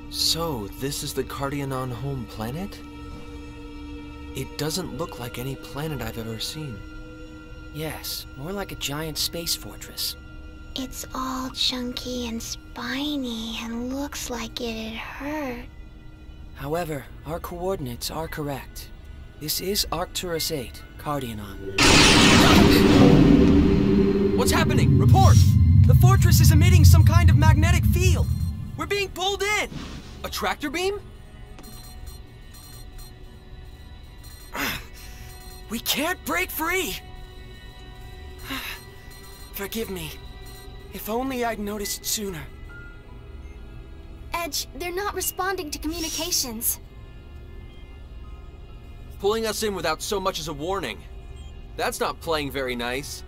So, this is the Cardionon home planet? It doesn't look like any planet I've ever seen. Yes, more like a giant space fortress. It's all chunky and spiny and looks like it'd hurt. However, our coordinates are correct. This is Arcturus 8, Cardionon. What's happening? Report! The fortress is emitting some kind of magnetic field. We're being pulled in. A tractor beam? We can't break free! Forgive me. If only I'd noticed sooner. Edge, they're not responding to communications. Pulling us in without so much as a warning. That's not playing very nice.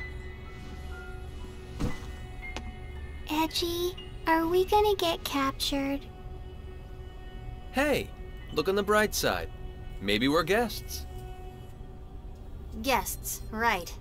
Edgy, are we gonna get captured? Hey, look on the bright side. Maybe we're guests. Guests, right.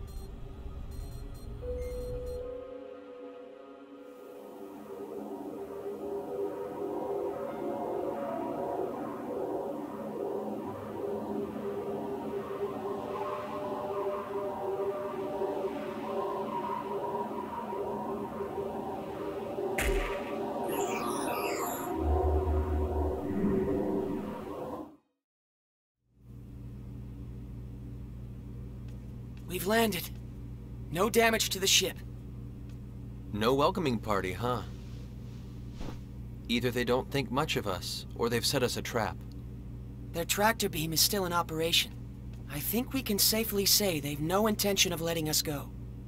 We've landed. No damage to the ship. No welcoming party, huh? Either they don't think much of us, or they've set us a trap. Their tractor beam is still in operation. I think we can safely say they've no intention of letting us go.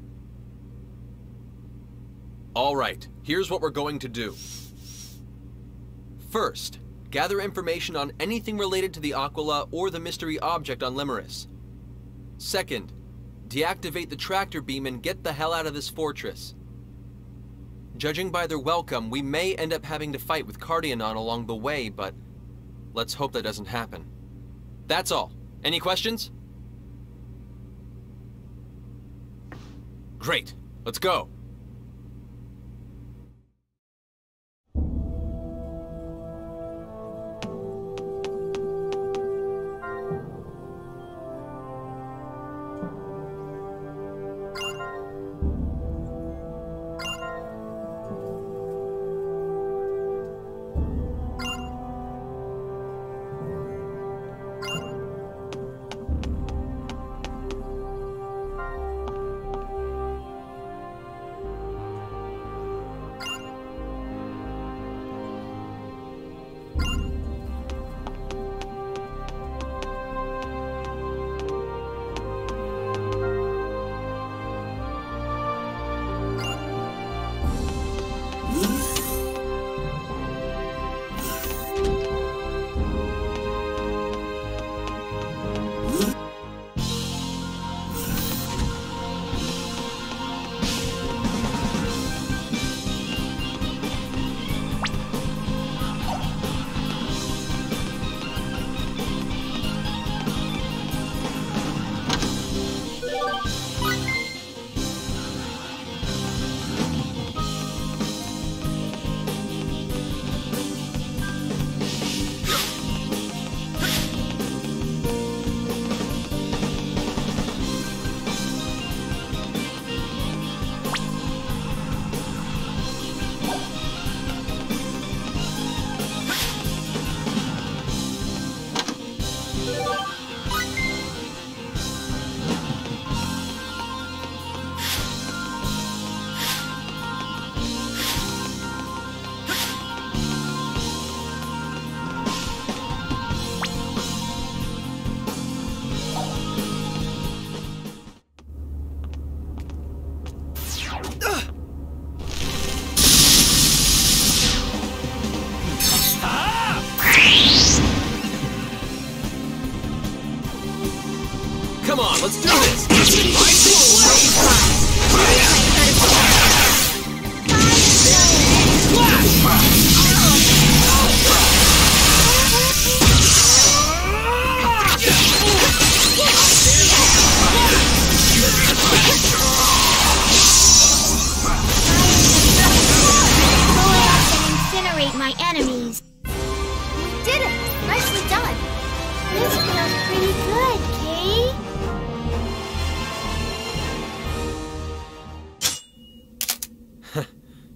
All right, here's what we're going to do. First, gather information on anything related to the Aquila or the mystery object on Limeris. Second, deactivate the tractor beam and get the hell out of this fortress. Judging by their welcome, we may end up having to fight with Cardionon along the way, but let's hope that doesn't happen. That's all. Any questions? Great. Let's go.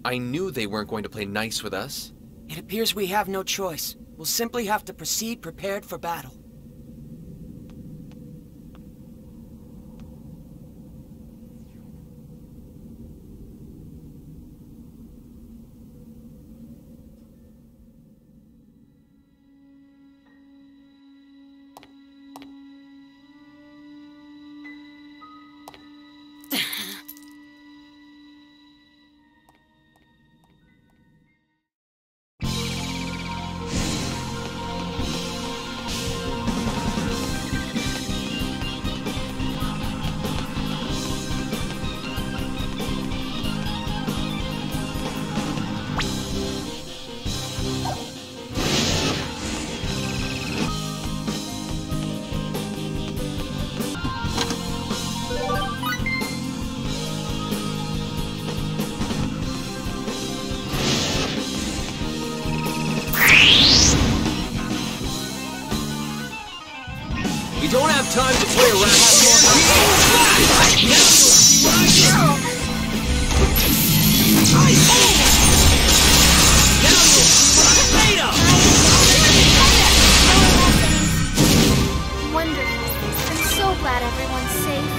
I knew they weren't going to play nice with us. It appears we have no choice. We'll simply have to proceed prepared for battle. We don't have time to play around. Wonderful. I'm so glad everyone's safe.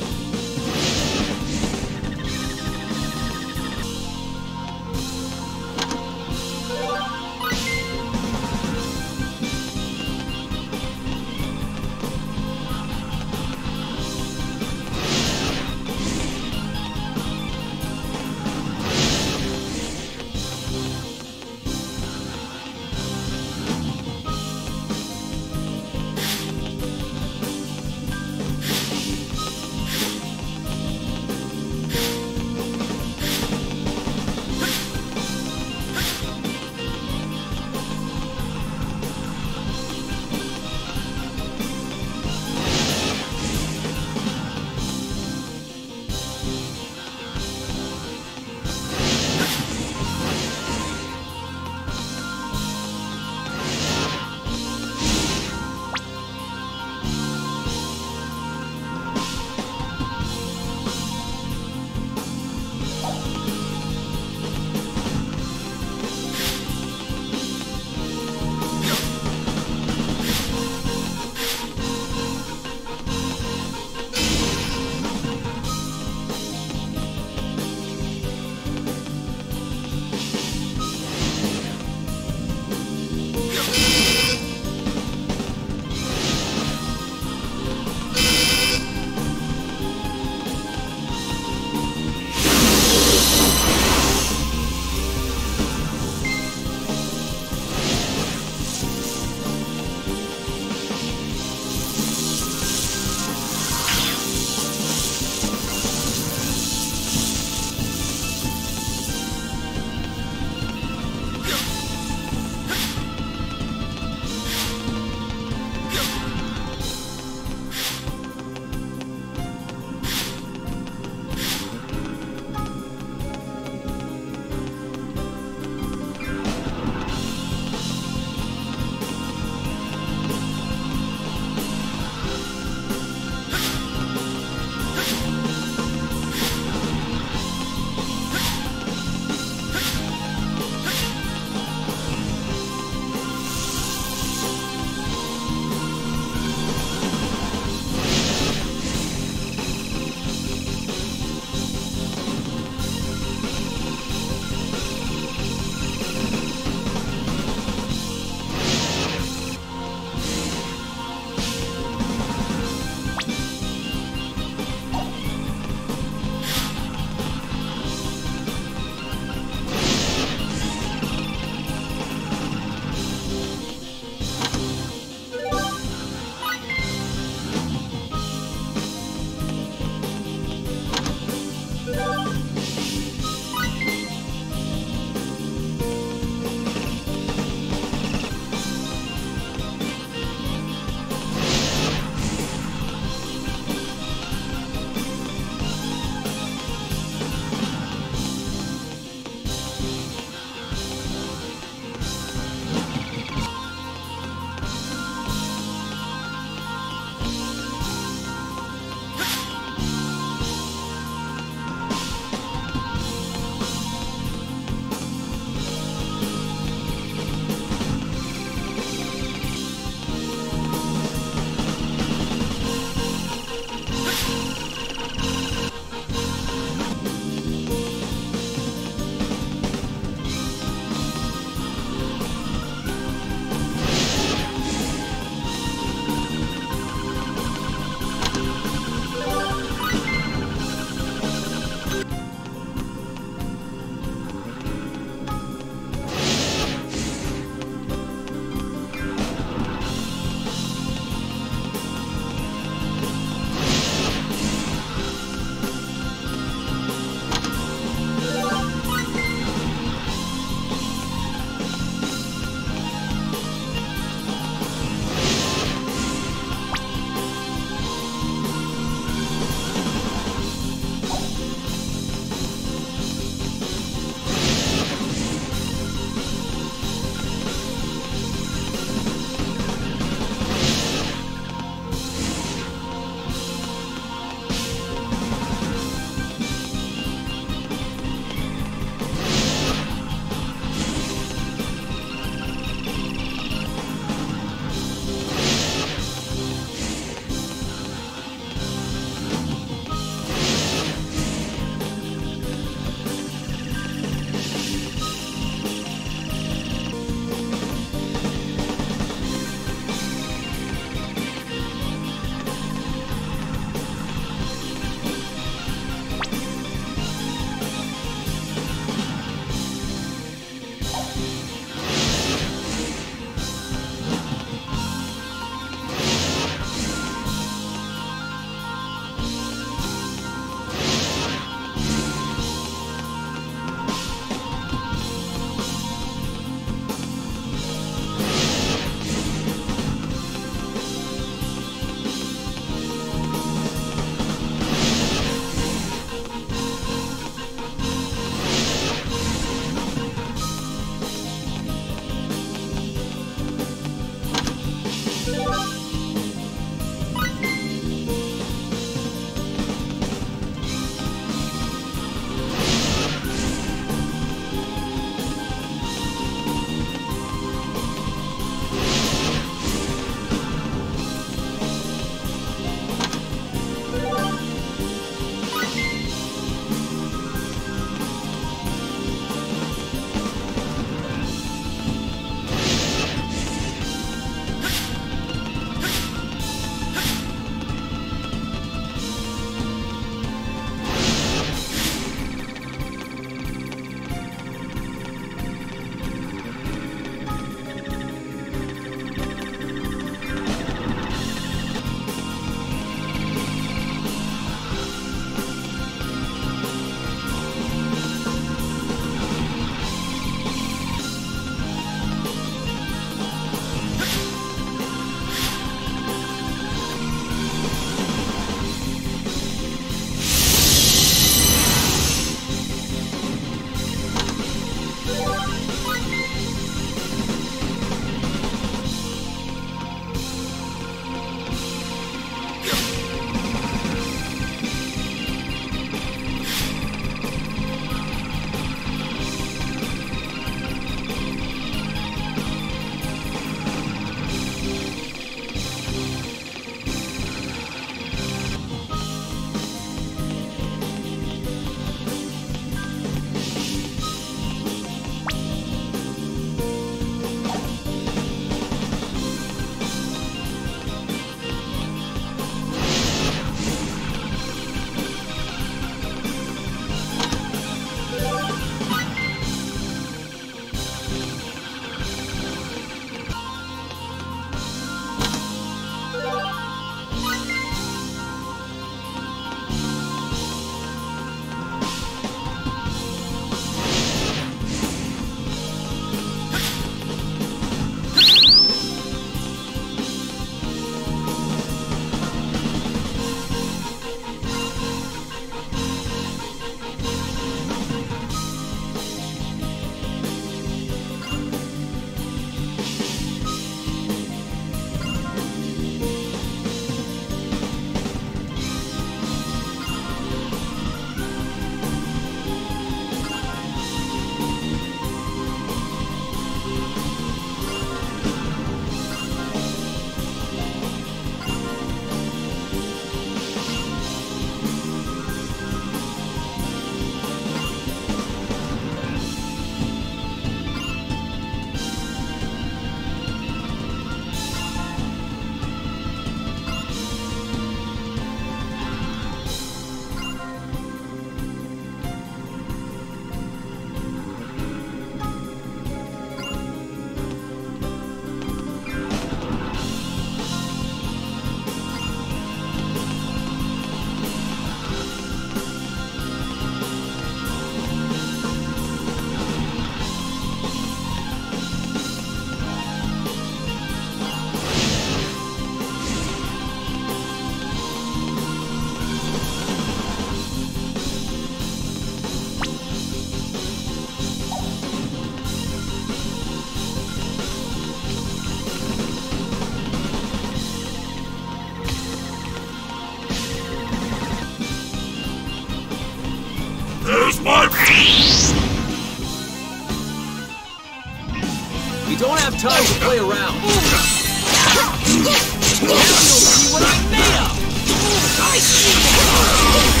We don't have time to play around. Now you'll see what I'm made of! I see!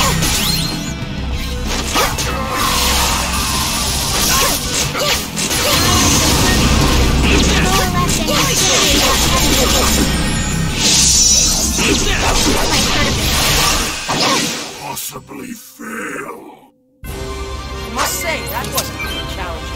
Possibly fail. I must say, that wasn't really challenging.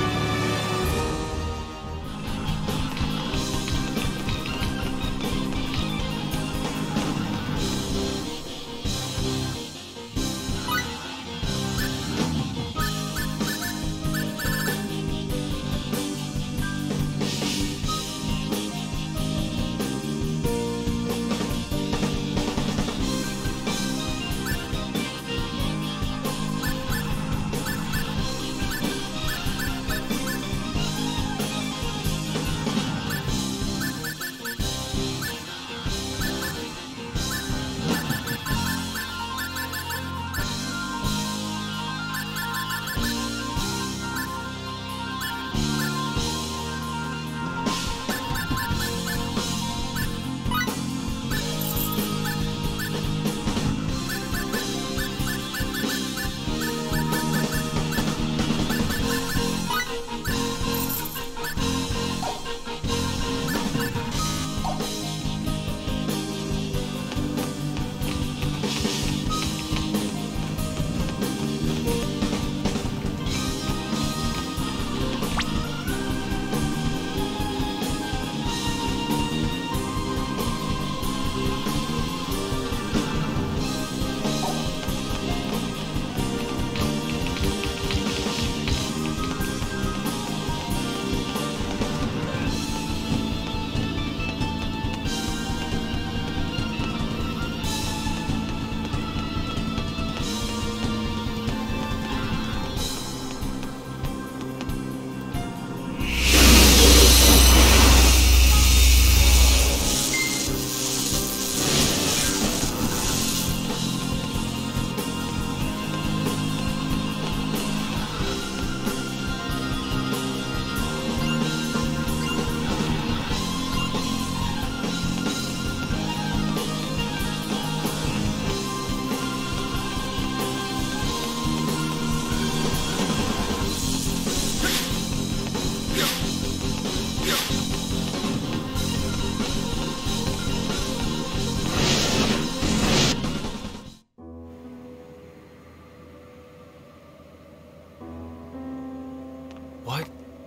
What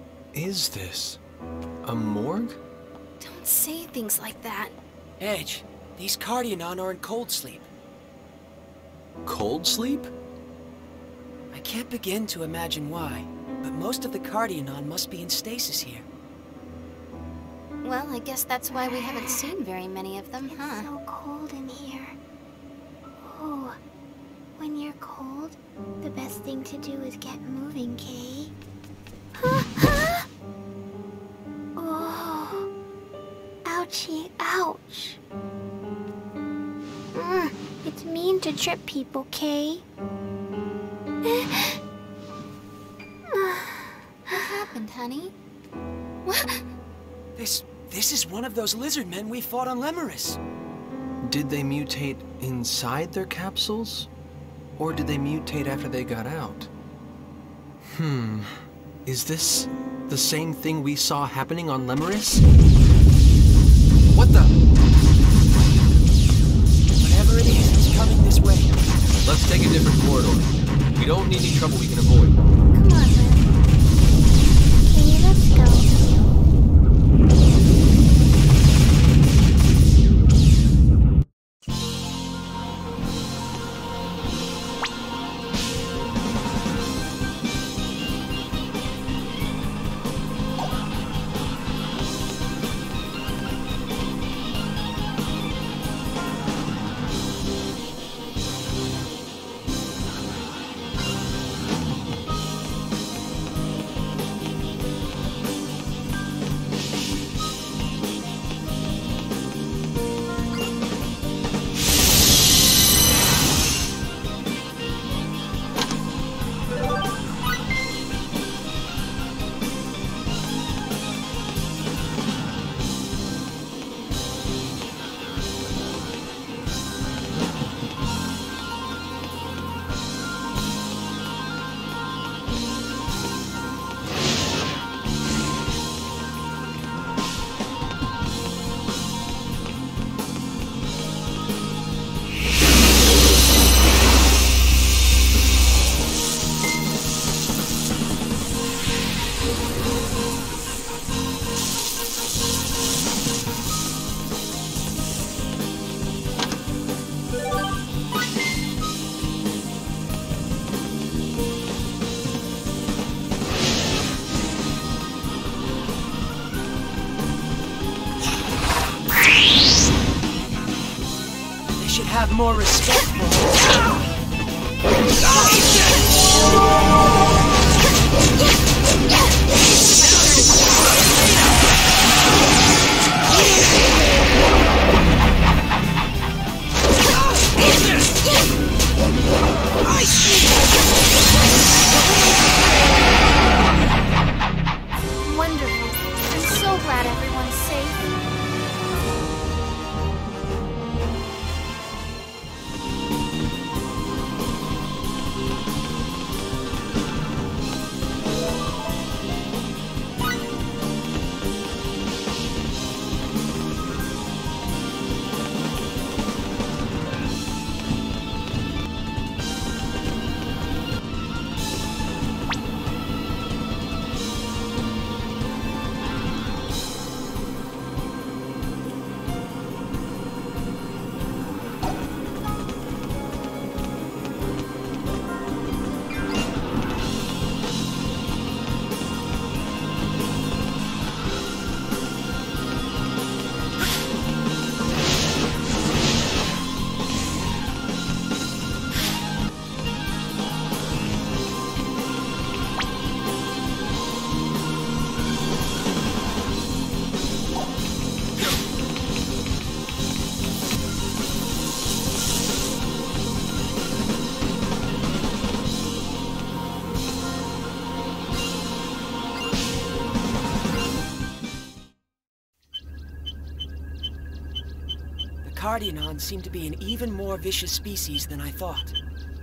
is this? A morgue? Don't say things like that. Edge, these Cardionon are in cold sleep. Cold sleep? I can't begin to imagine why, but most of the Cardionon must be in stasis here. Well, I guess that's why we haven't seen very many of them, It's huh? so cold in here. Oh, when you're cold, the best thing to do is get moving, Kay. Oh, ouchie, ouch. It's mean to trip people, Kay. What happened, honey? What? This is one of those lizard men we fought on Lemuris. Did they mutate inside their capsules? Or did they mutate after they got out? Is this the same thing we saw happening on Lemuris? What the? Whatever it is, it's coming this way. Let's take a different corridor. We don't need any trouble we can avoid. Come on, Lynn. Okay, let's go. have more respect for her. Wonderful. I'm so glad everyone's safe. Cardianon seem to be an even more vicious species than I thought.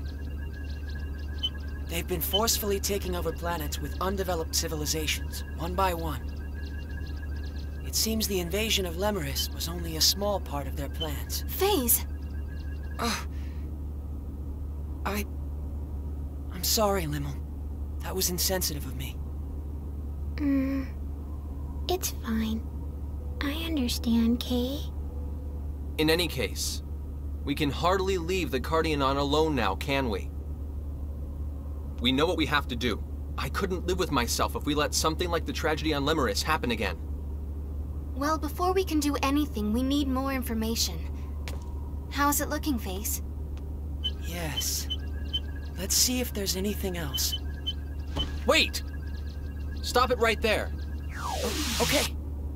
They've been forcefully taking over planets with undeveloped civilizations, one by one. It seems the invasion of Lemuris was only a small part of their plans. FaZe! I'm sorry, Limmel. That was insensitive of me. It's fine. I understand, Kay. In any case, we can hardly leave the Cardianon alone now, can we? We know what we have to do. I couldn't live with myself if we let something like the tragedy on Lemuris happen again. Well, before we can do anything, we need more information. How's it looking, FaZe? Yes. Let's see if there's anything else. Wait! Stop it right there. Oh, okay.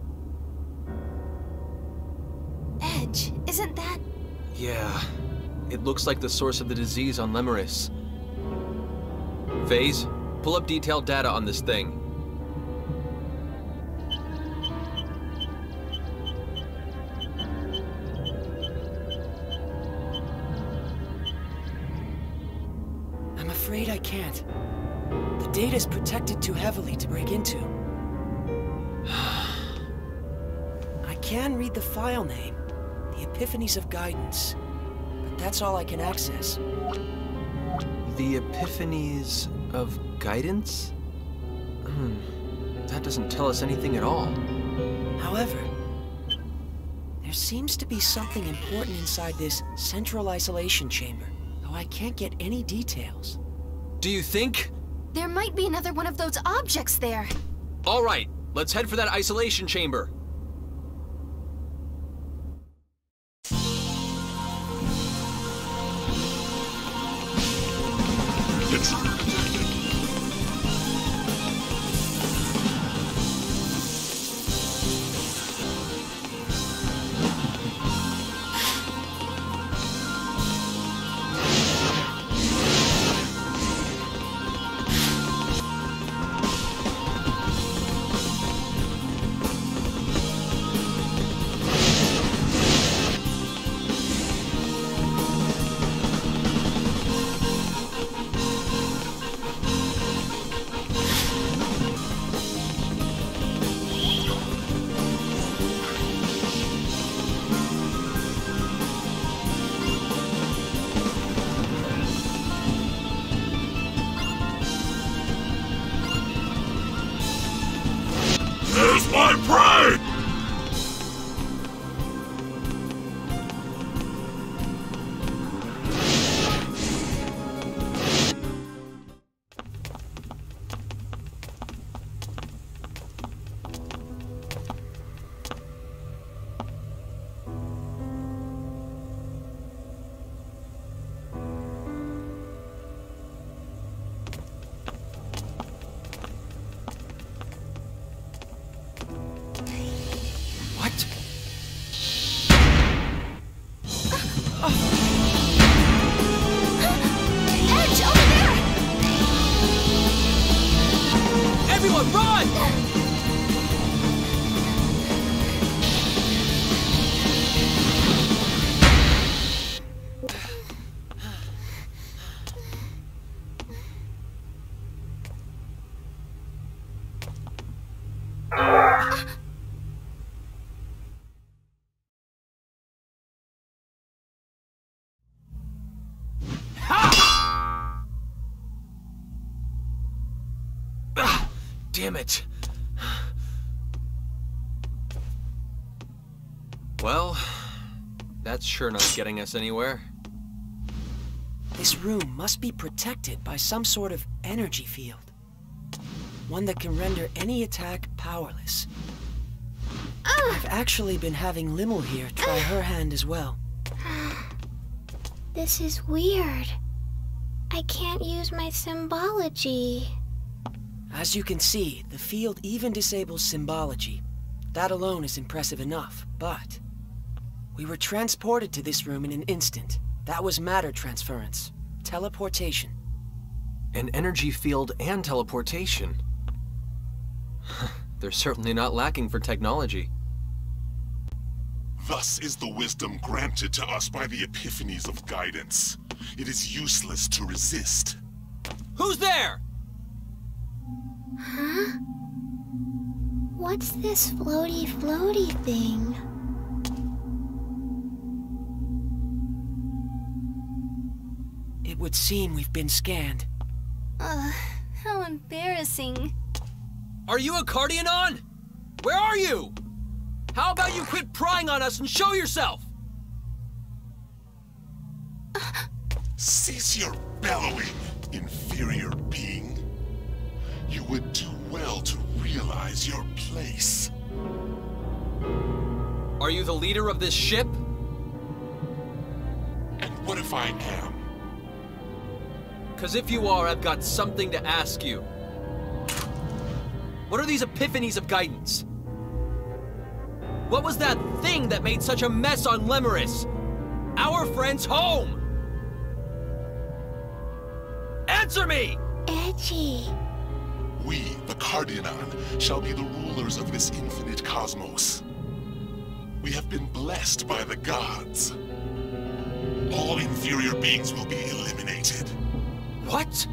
Edge, isn't that... Yeah. It looks like the source of the disease on Lemuris. FaZe, pull up detailed data on this thing. I'm afraid I can't. The data's protected too heavily to break into. I can read the file name, the Epiphanies of Guidance, but that's all I can access. The Epiphanies of Guidance? That doesn't tell us anything at all. However, there seems to be something important inside this central isolation chamber, though I can't get any details. Do you think? There might be another one of those objects there. All right, let's head for that isolation chamber. on, run! Damn it. Well, that's sure not getting us anywhere. This room must be protected by some sort of energy field. One that can render any attack powerless. I've actually been having Limel here try her hand as well. This is weird. I can't use my symbology. As you can see, the field even disables symbology. That alone is impressive enough, but we were transported to this room in an instant. That was matter transference. Teleportation. An energy field and teleportation. They're certainly not lacking for technology. Thus is the wisdom granted to us by the epiphanies of guidance. It is useless to resist. Who's there? Huh? What's this floaty thing? It would seem we've been scanned. How embarrassing. Are you a Cardionon? Where are you? How about you quit prying on us and show yourself? Cease your bellowing, inferior being. You would do well to realize your place. Are you the leader of this ship? And what if I am? 'Cause if you are, I've got something to ask you. What are these epiphanies of guidance? What was that thing that made such a mess on Lemuris? Our friend's home! Answer me! Edgy. We, the Cardionon, shall be the rulers of this infinite cosmos. We have been blessed by the gods. All inferior beings will be eliminated. What?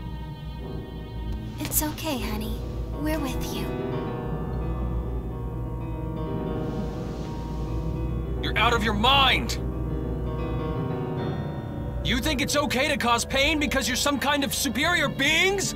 It's okay, honey. We're with you. You're out of your mind! You think it's okay to cause pain because you're some kind of superior beings?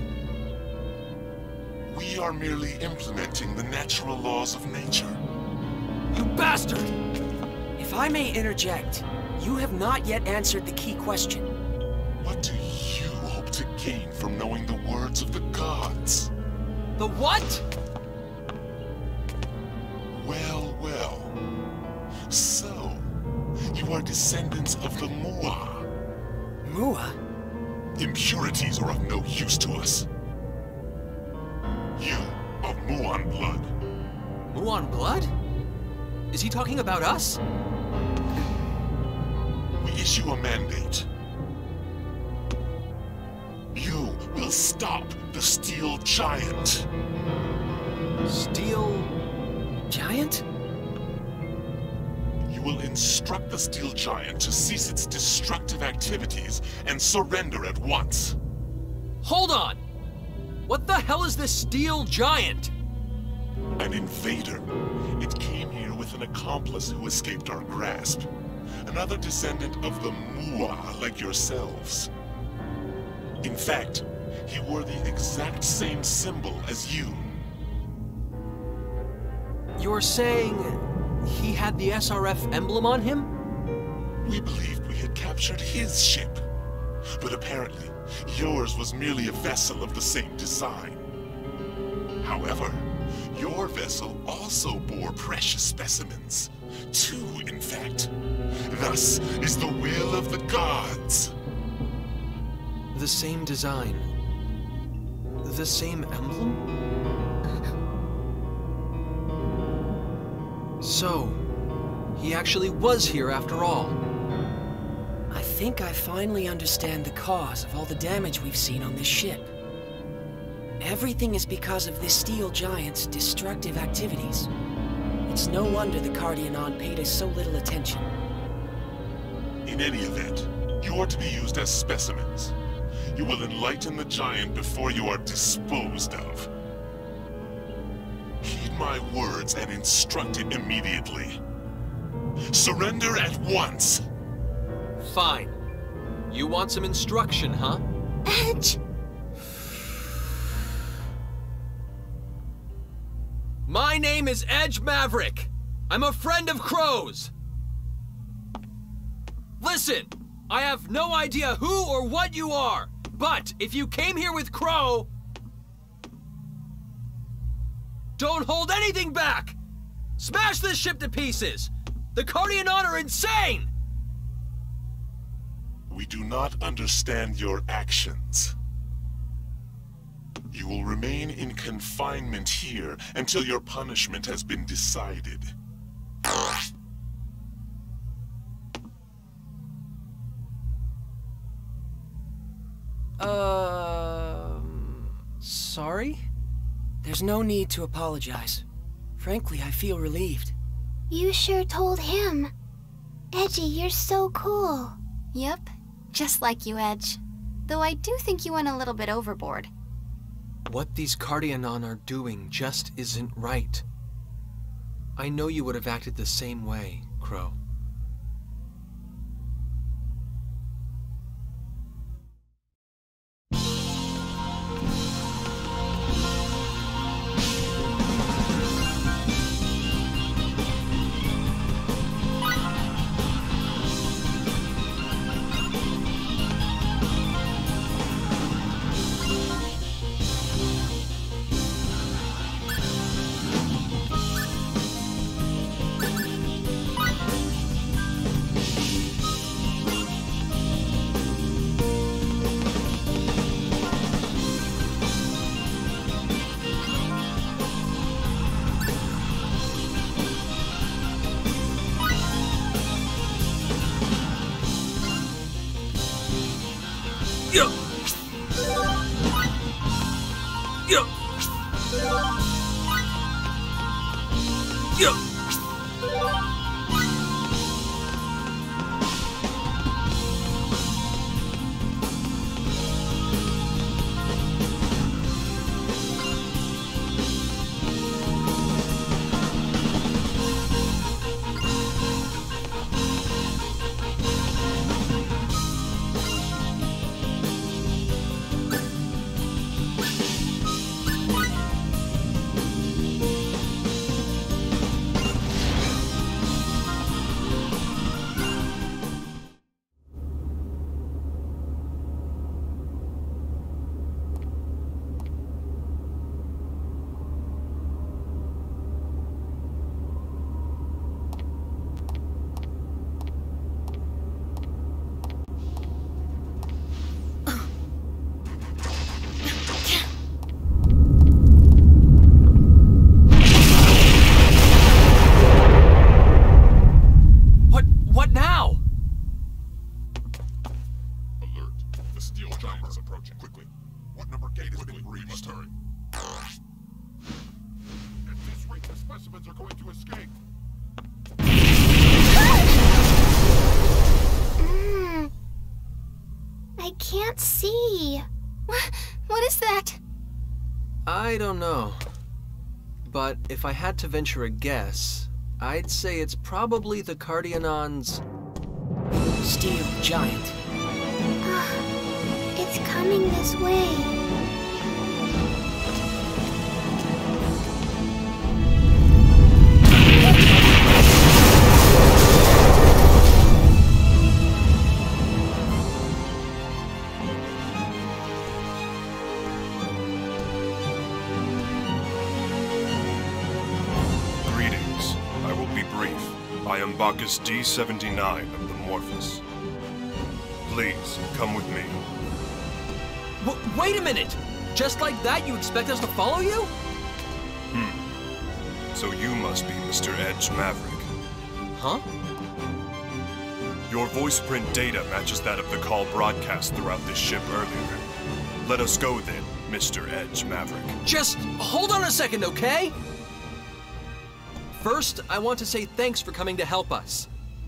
We are merely implementing the natural laws of nature. You bastard! If I may interject, you have not yet answered the key question. What do you hope to gain from knowing the words of the gods? The what? Well, well. So, you are descendants of the Mua. Mua? Impurities are of no use to us. You, of Muon blood. Muon blood? Is he talking about us? We issue a mandate. You will stop the Steel Giant. Steel... Giant? You will instruct the Steel Giant to cease its destructive activities and surrender at once. Hold on! What the hell is this Steel Giant? An invader. It came here with an accomplice who escaped our grasp. Another descendant of the Mua like yourselves. In fact, he wore the exact same symbol as you. You're saying he had the SRF emblem on him? We believed we had captured his ship. But apparently, yours was merely a vessel of the same design. However, your vessel also bore precious specimens. 2, in fact. Thus is the will of the gods. The same design. The same emblem? So, he actually was here after all. I think I finally understand the cause of all the damage we've seen on this ship. Everything is because of this steel giant's destructive activities. It's no wonder the Cardionon paid us so little attention. In any event, you are to be used as specimens. You will enlighten the giant before you are disposed of. Heed my words and instruct it immediately. Surrender at once! Fine. You want some instruction, huh? Edge! My name is Edge Maverick. I'm a friend of Crow's. Listen, I have no idea who or what you are, but if you came here with Crow, don't hold anything back! Smash this ship to pieces! The Cardionon are insane! We do not understand your actions. You will remain in confinement here until your punishment has been decided. Sorry? There's no need to apologize. Frankly, I feel relieved. You sure told him. Edgy, you're so cool. Yep, just like you, Edge. Though I do think you went a little bit overboard. What these Cardionon are doing just isn't right. I know you would have acted the same way, Crow. I can't see. What is that? I don't know. But if I had to venture a guess, I'd say it's probably the Cardionon's Steel giant. It's coming this way. Greetings. I will be brief. I am Bacchus D79 of the Morphus. Please, come with me. Wait a minute! Just like that, you expect us to follow you? So you must be Mr. Edge Maverick. Huh? Your voice print data matches that of the call broadcast throughout this ship earlier. Let us go then. Mr. Edge Maverick. Just hold on a second, okay? First, I want to say thanks for coming to help us.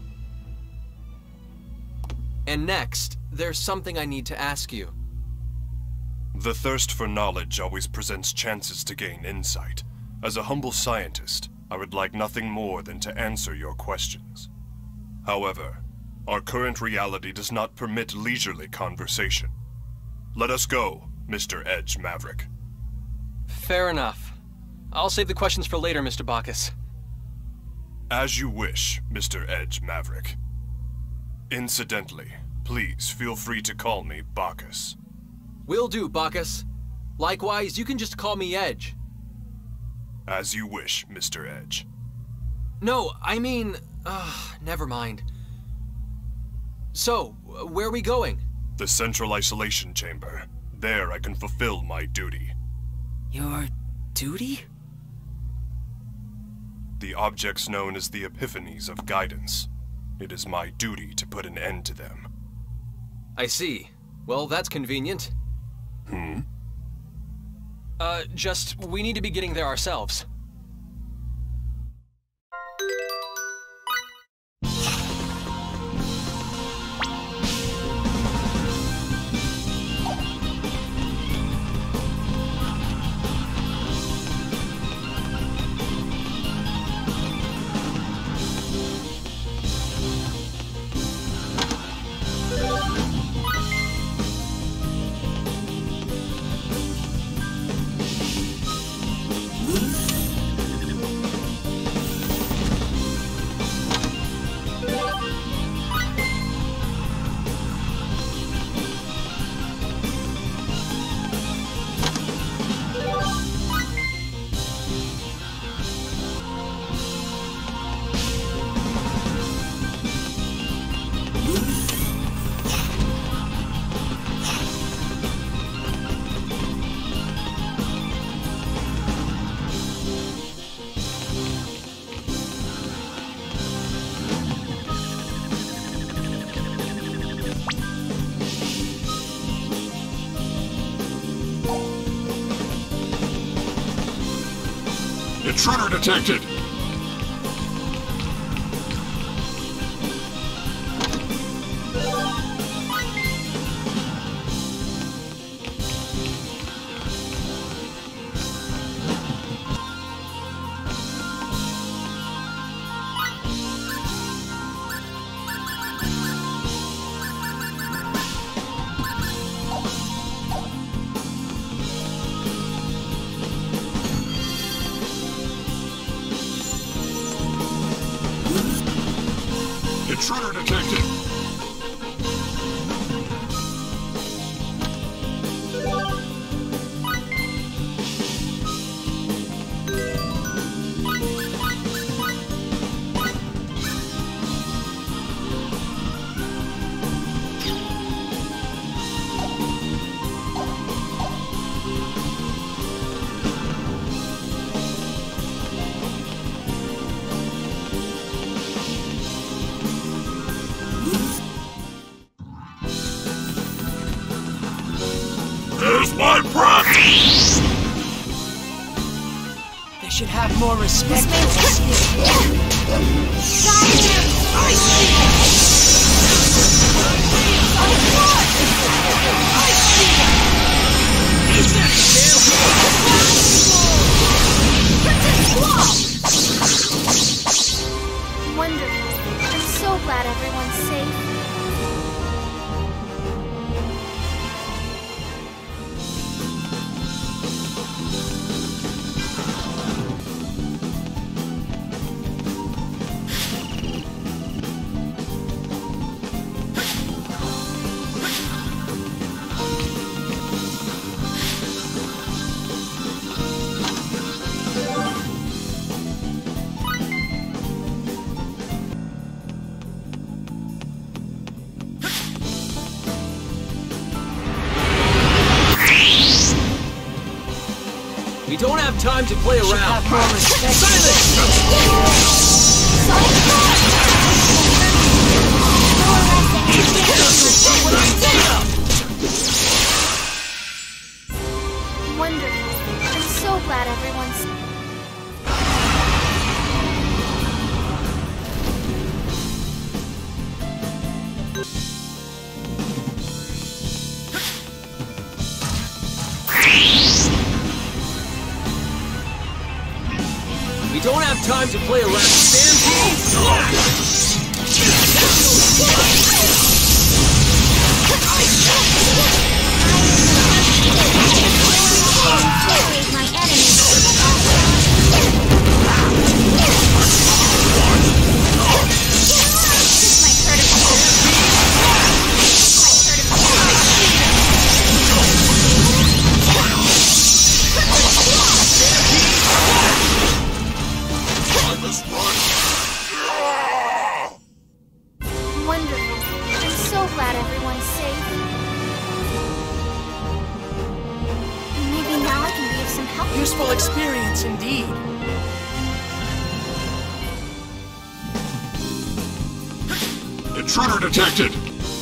And next, there's something I need to ask you. The thirst for knowledge always presents chances to gain insight. As a humble scientist, I would like nothing more than to answer your questions. However, our current reality does not permit leisurely conversation. Let us go, Mr. Edge Maverick. Fair enough. I'll save the questions for later, Mr. Bacchus. As you wish, Mr. Edge Maverick. Incidentally, please feel free to call me Bacchus. Will do, Bacchus. Likewise, you can just call me Edge. As you wish, Mr. Edge. No, I mean... never mind. So, where are we going? The Central Isolation Chamber. There I can fulfill my duty. Your duty? The objects known as the Epiphanies of Guidance. It is my duty to put an end to them. I see. Well, that's convenient. We need to be getting there ourselves. Intruder detected! Intruder detected! There's my practice! They should have more respect for us. I Wonderful. I'm so glad everyone's safe. We don't have time to play around. Have more respect. Wonderful. I'm so glad everyone's... We don't have time to play around. Stampede! My enemy. Wonderful. I'm so glad everyone's safe. Maybe now I can be of some help. Useful experience indeed. Intruder detected!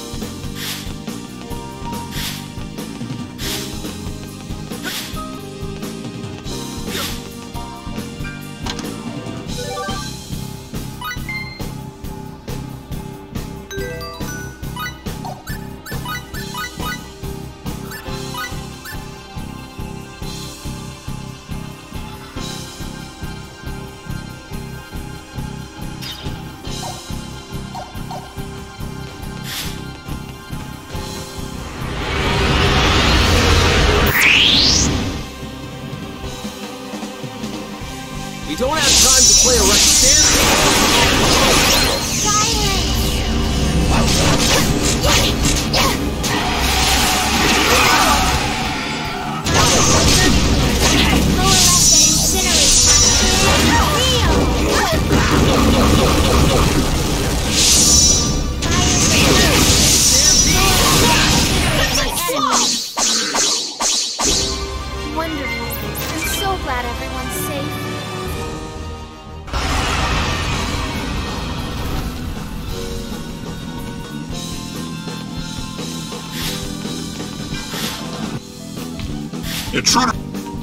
We don't have time to play around. Wonderful. I'm so glad everyone's safe. Intruder!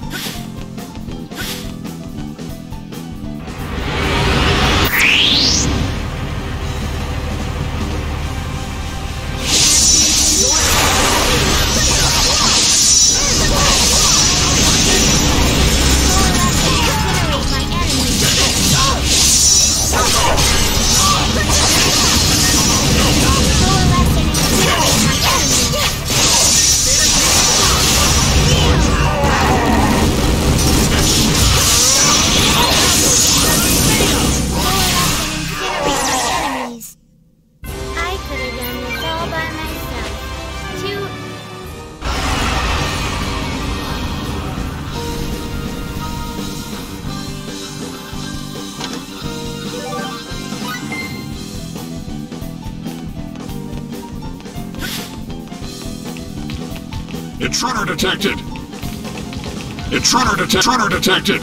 Intruder detected! Intruder detected!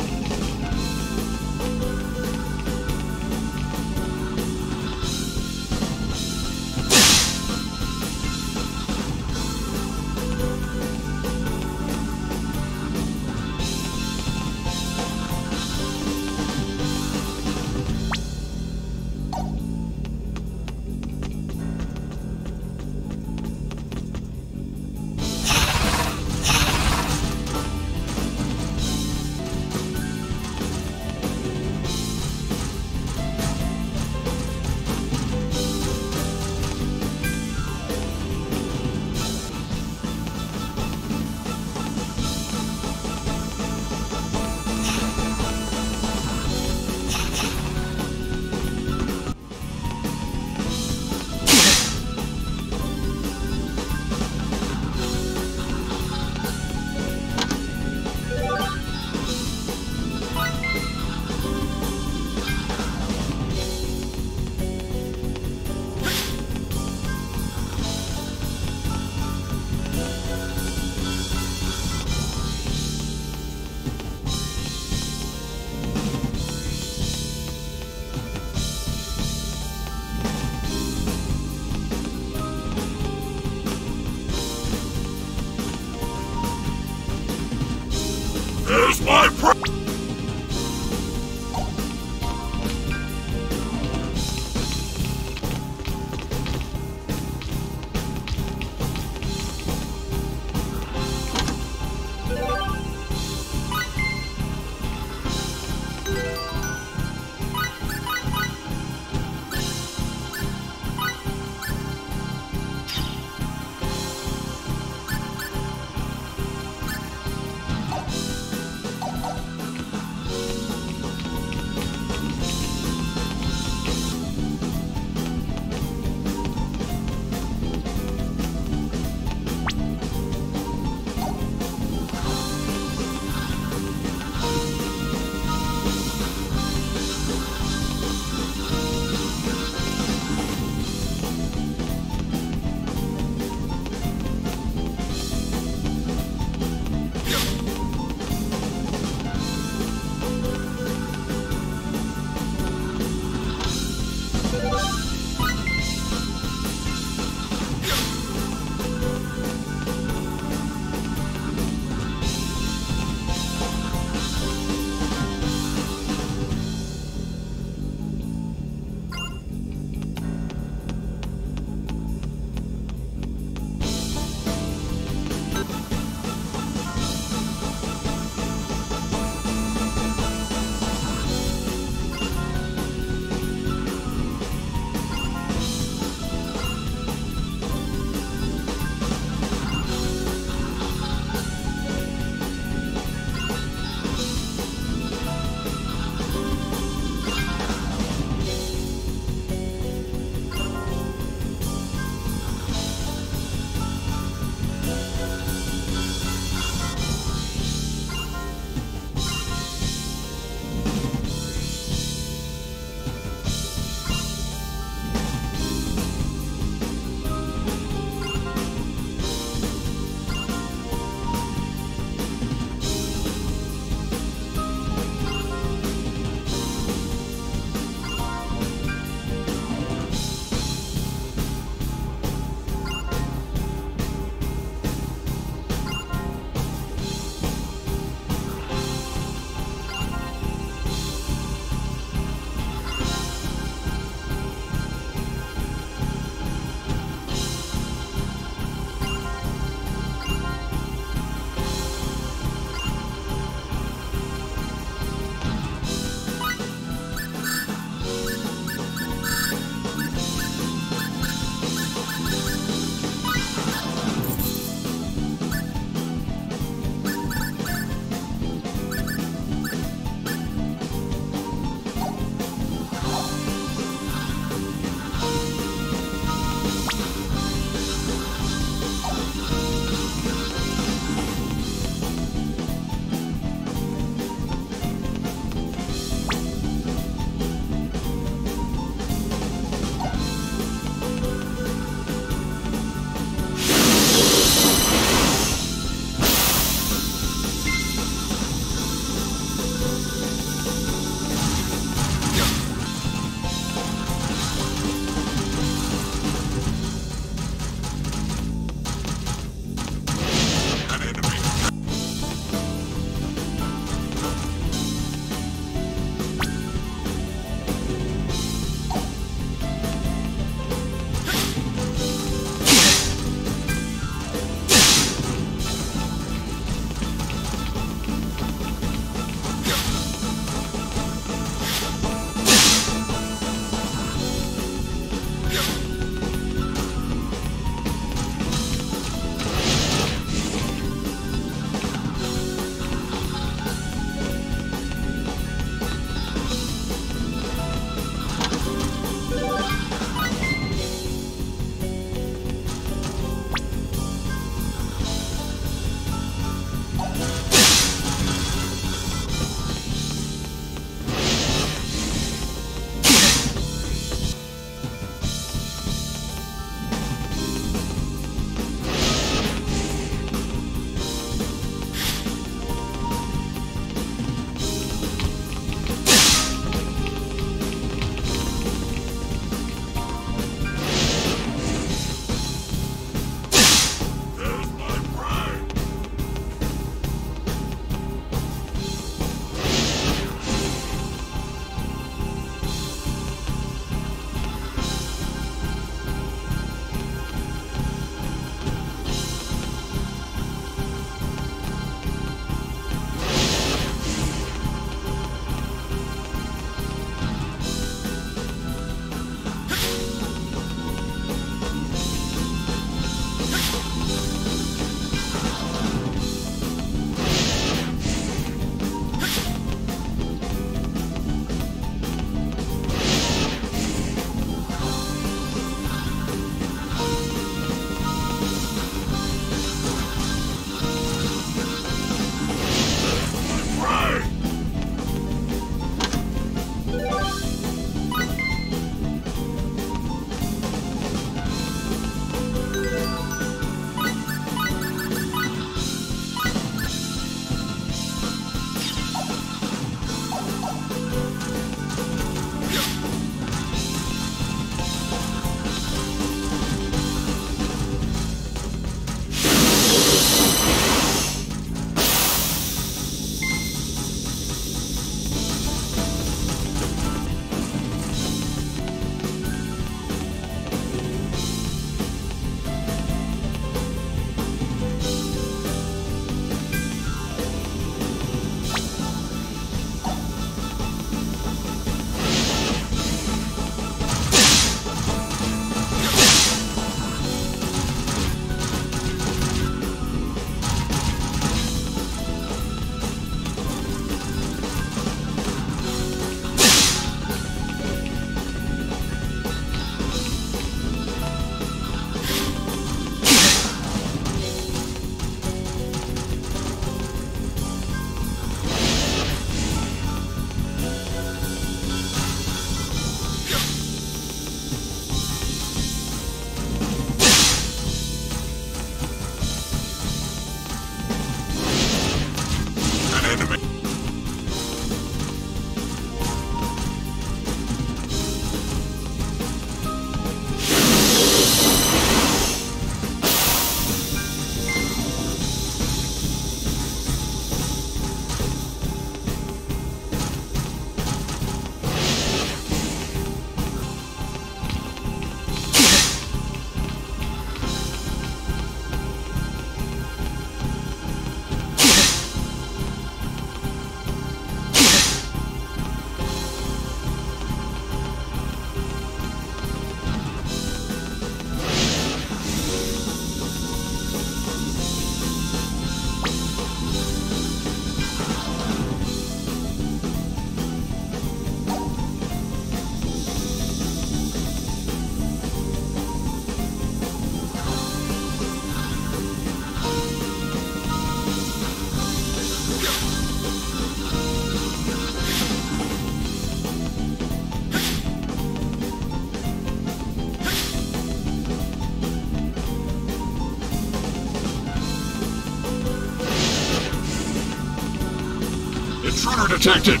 Intruder detected!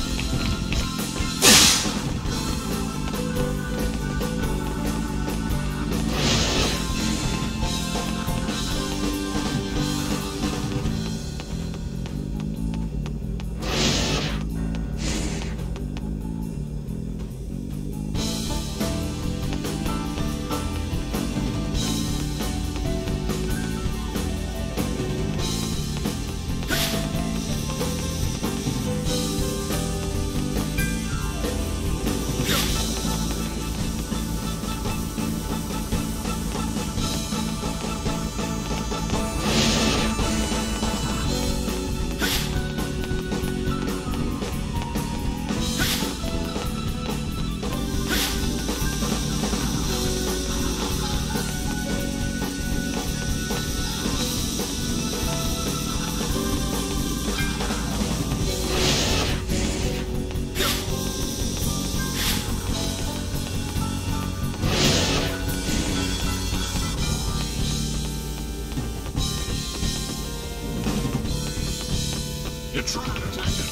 Intruder detected!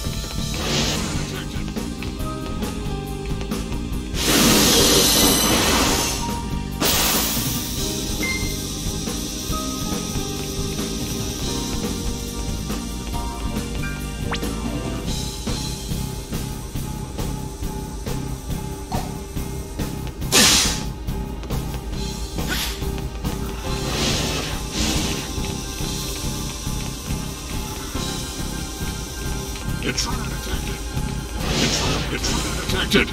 Intruder detected! Intruder detected!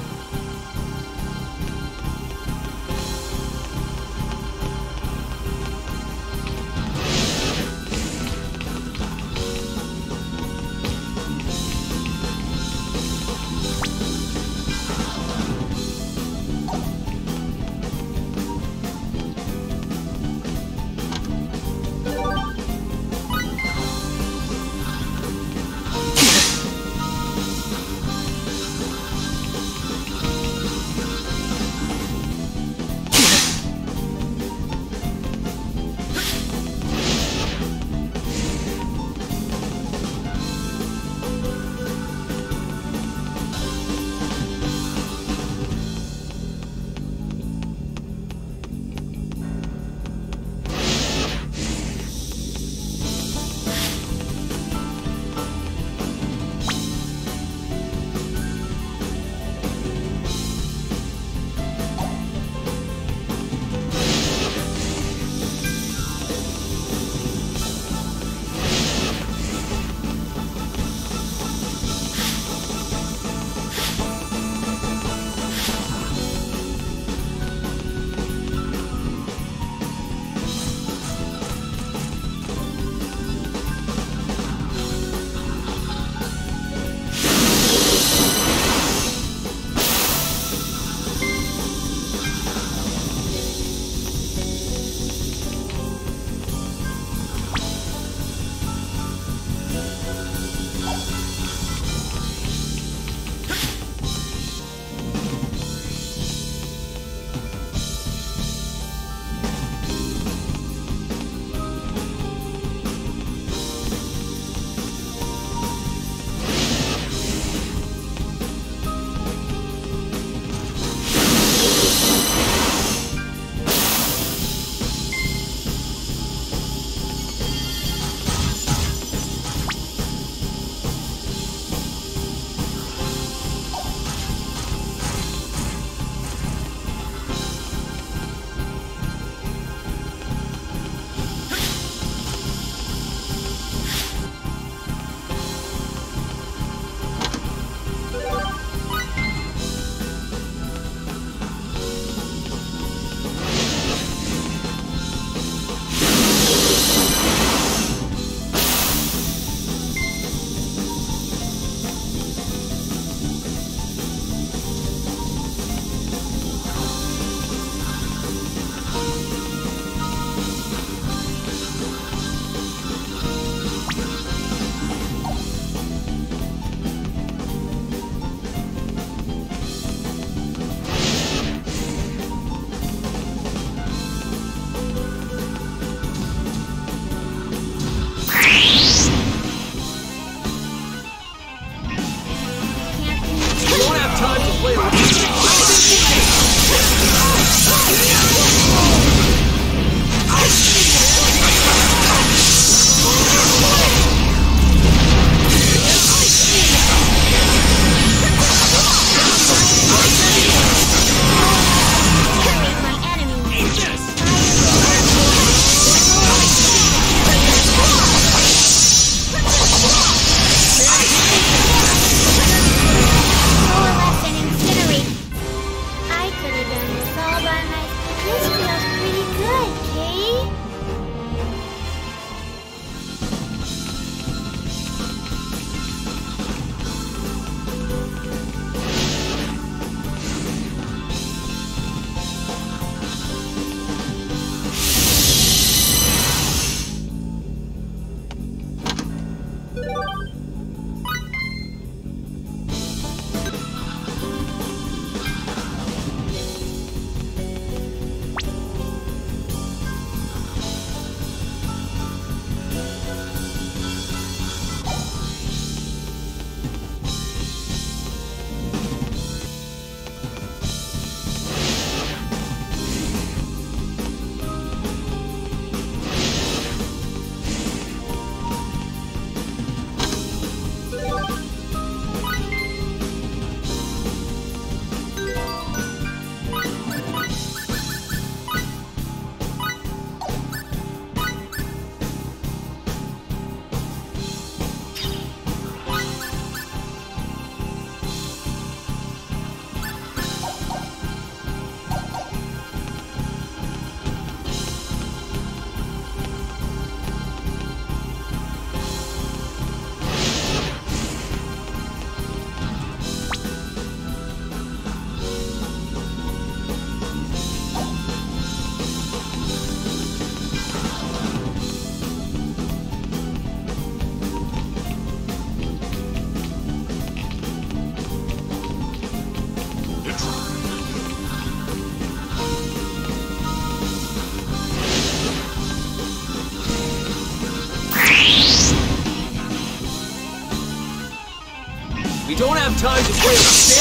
We don't have time to play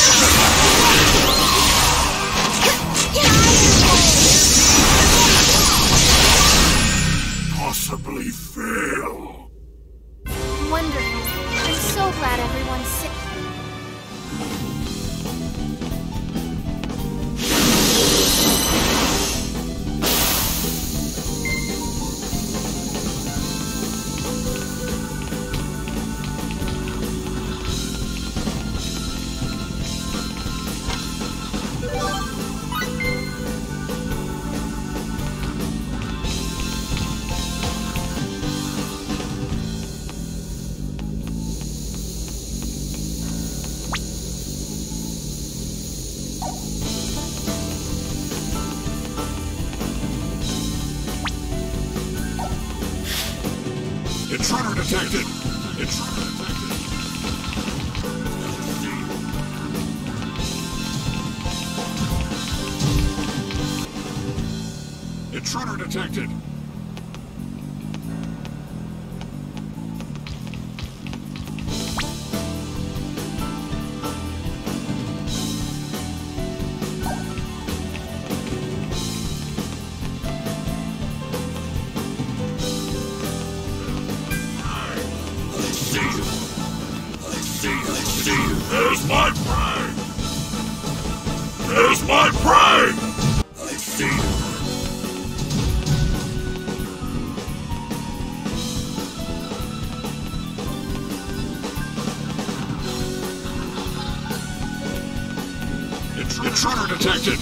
Possibly fail. Wonderful. I'm so glad everyone's sick. Intruder detected! Intruder detected! Intruder detected! There's my prey! There's my prey! I see you. Intruder detected!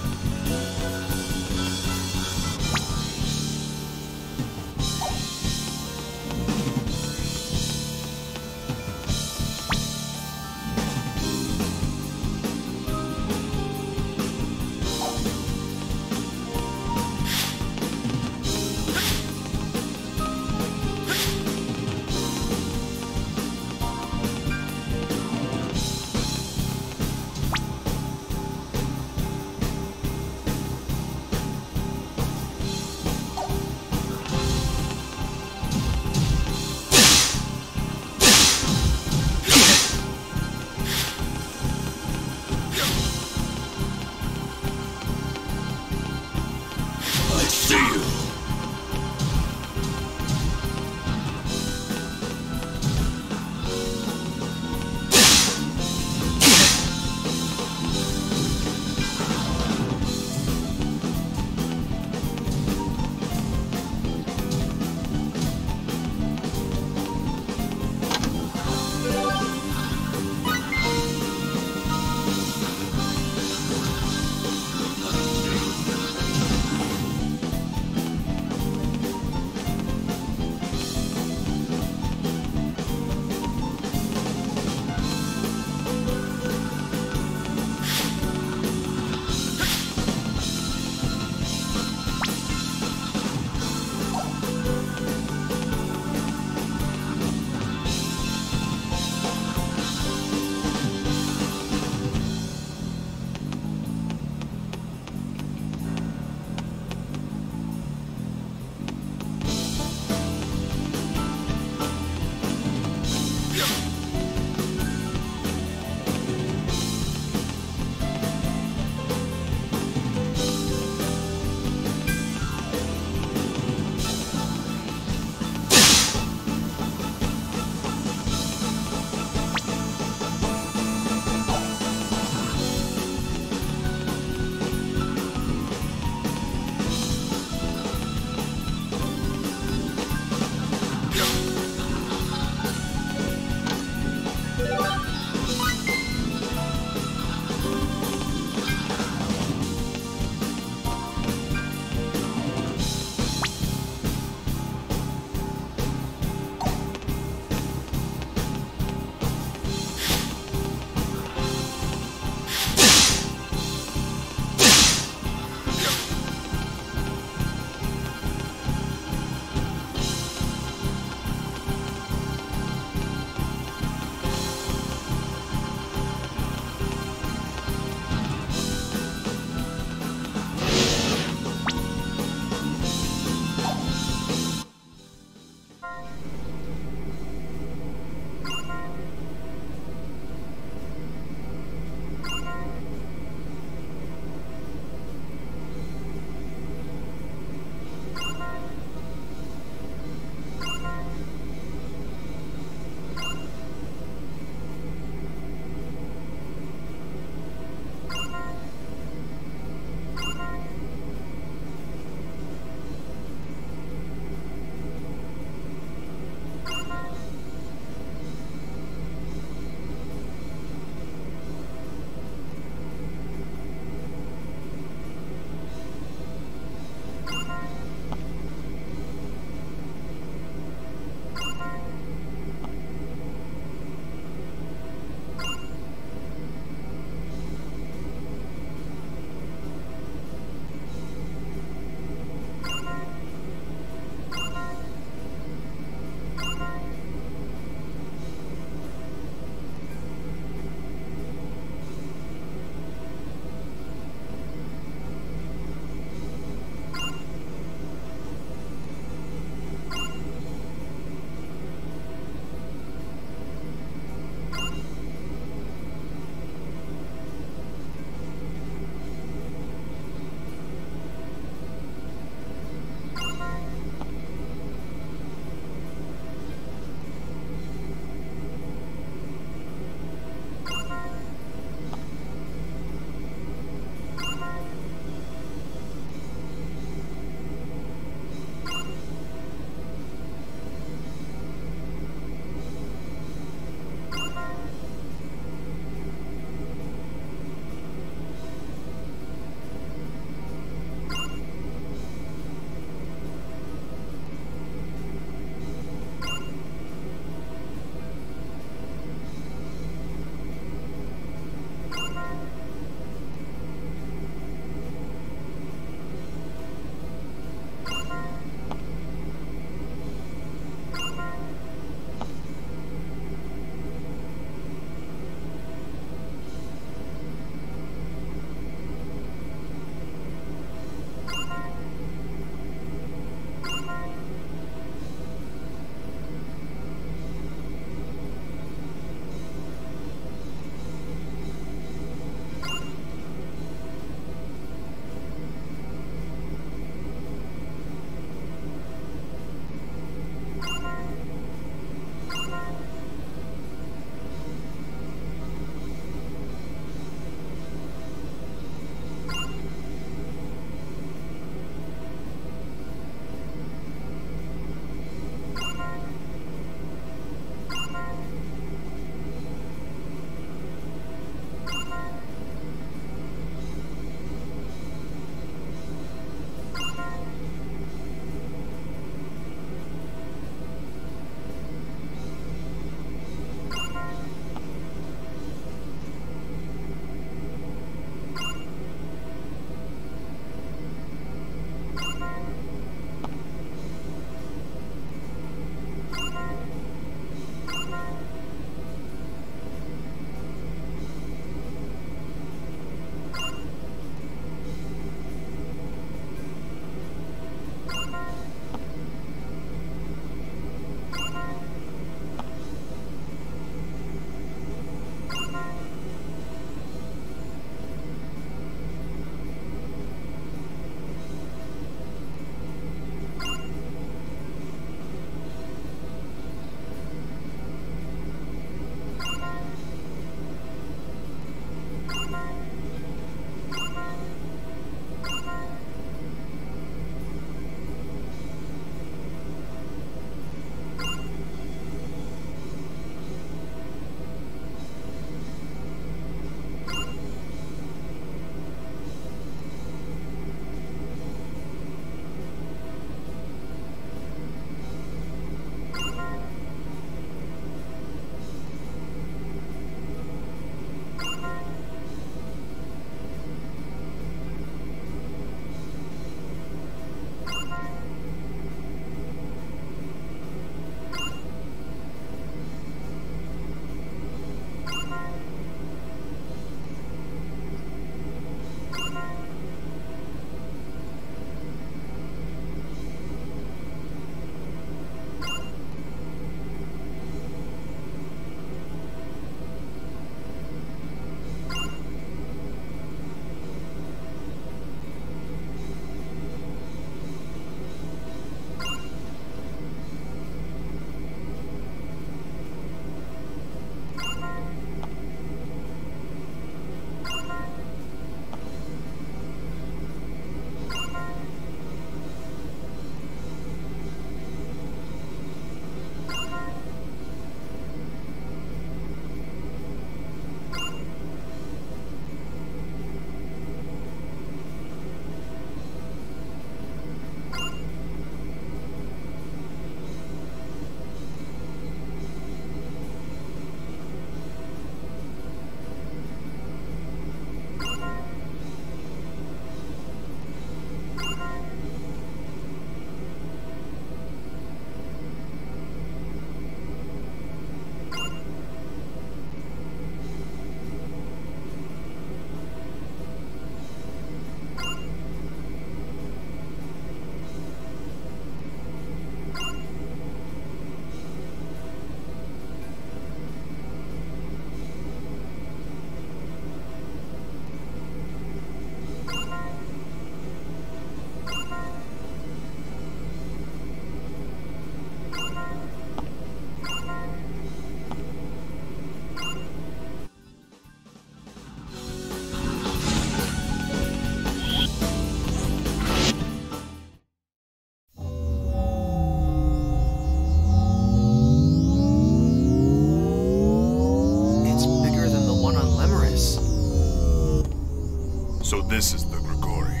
So this is the Grigori.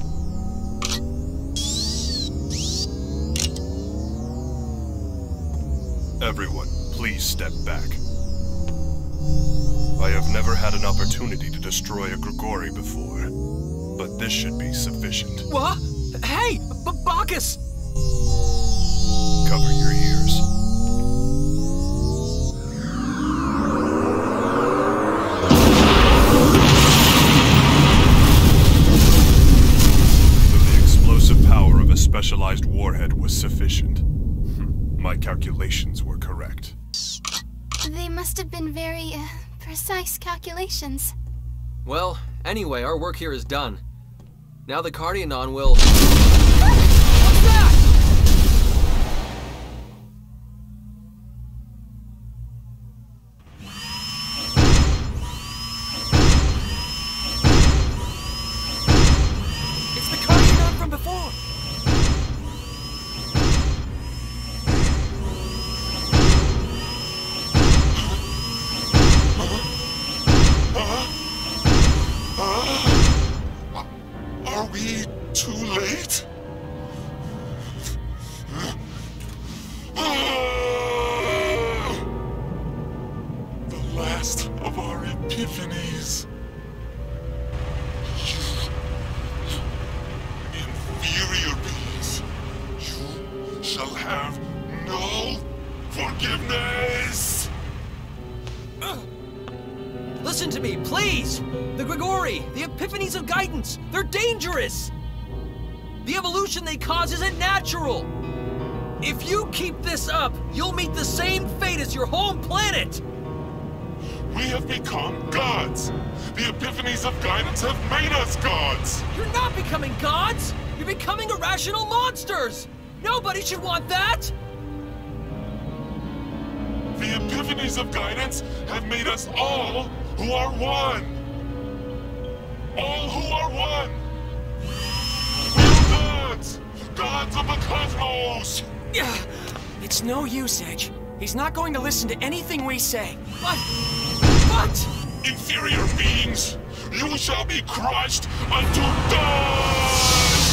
Everyone, please step back. I have never had an opportunity to destroy a Grigori before, but this should be sufficient. What? Hey! Bacchus! Cover your ears. The explosive power of a specialized warhead was sufficient. My calculations were correct. They must have been very, precise calculations. Well, anyway, our work here is done. Now the Cardionon will... What's that? It's the Cardionon from before! Are we too late? The last of our epiphanies. You inferior beings, you shall have no forgiveness! Listen to me, please! The Grigori, the Epiphanies of Guidance, they're dangerous! The evolution they cause isn't natural! If you keep this up, you'll meet the same fate as your home planet! We have become gods! The Epiphanies of Guidance have made us gods! You're not becoming gods! You're becoming irrational monsters! Nobody should want that! The Epiphanies of Guidance have made us all who are one! All who are one! We're gods! Gods of the cosmos! It's no use, Edge. He's not going to listen to anything we say. What? Inferior beings, you shall be crushed unto dust!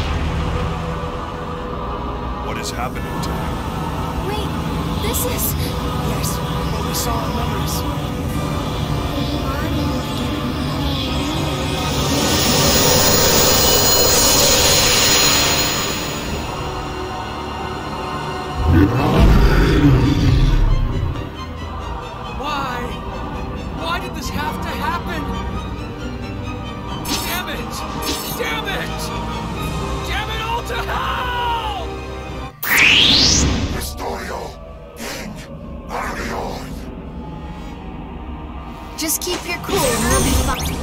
What is happening to him? Wait, this is... Yes, what we saw in Lemurus. Why did this have to happen? Damn it! Damn it! Damn it all to hell! Historio, King Arion! Just keep your cool and we'll be fine.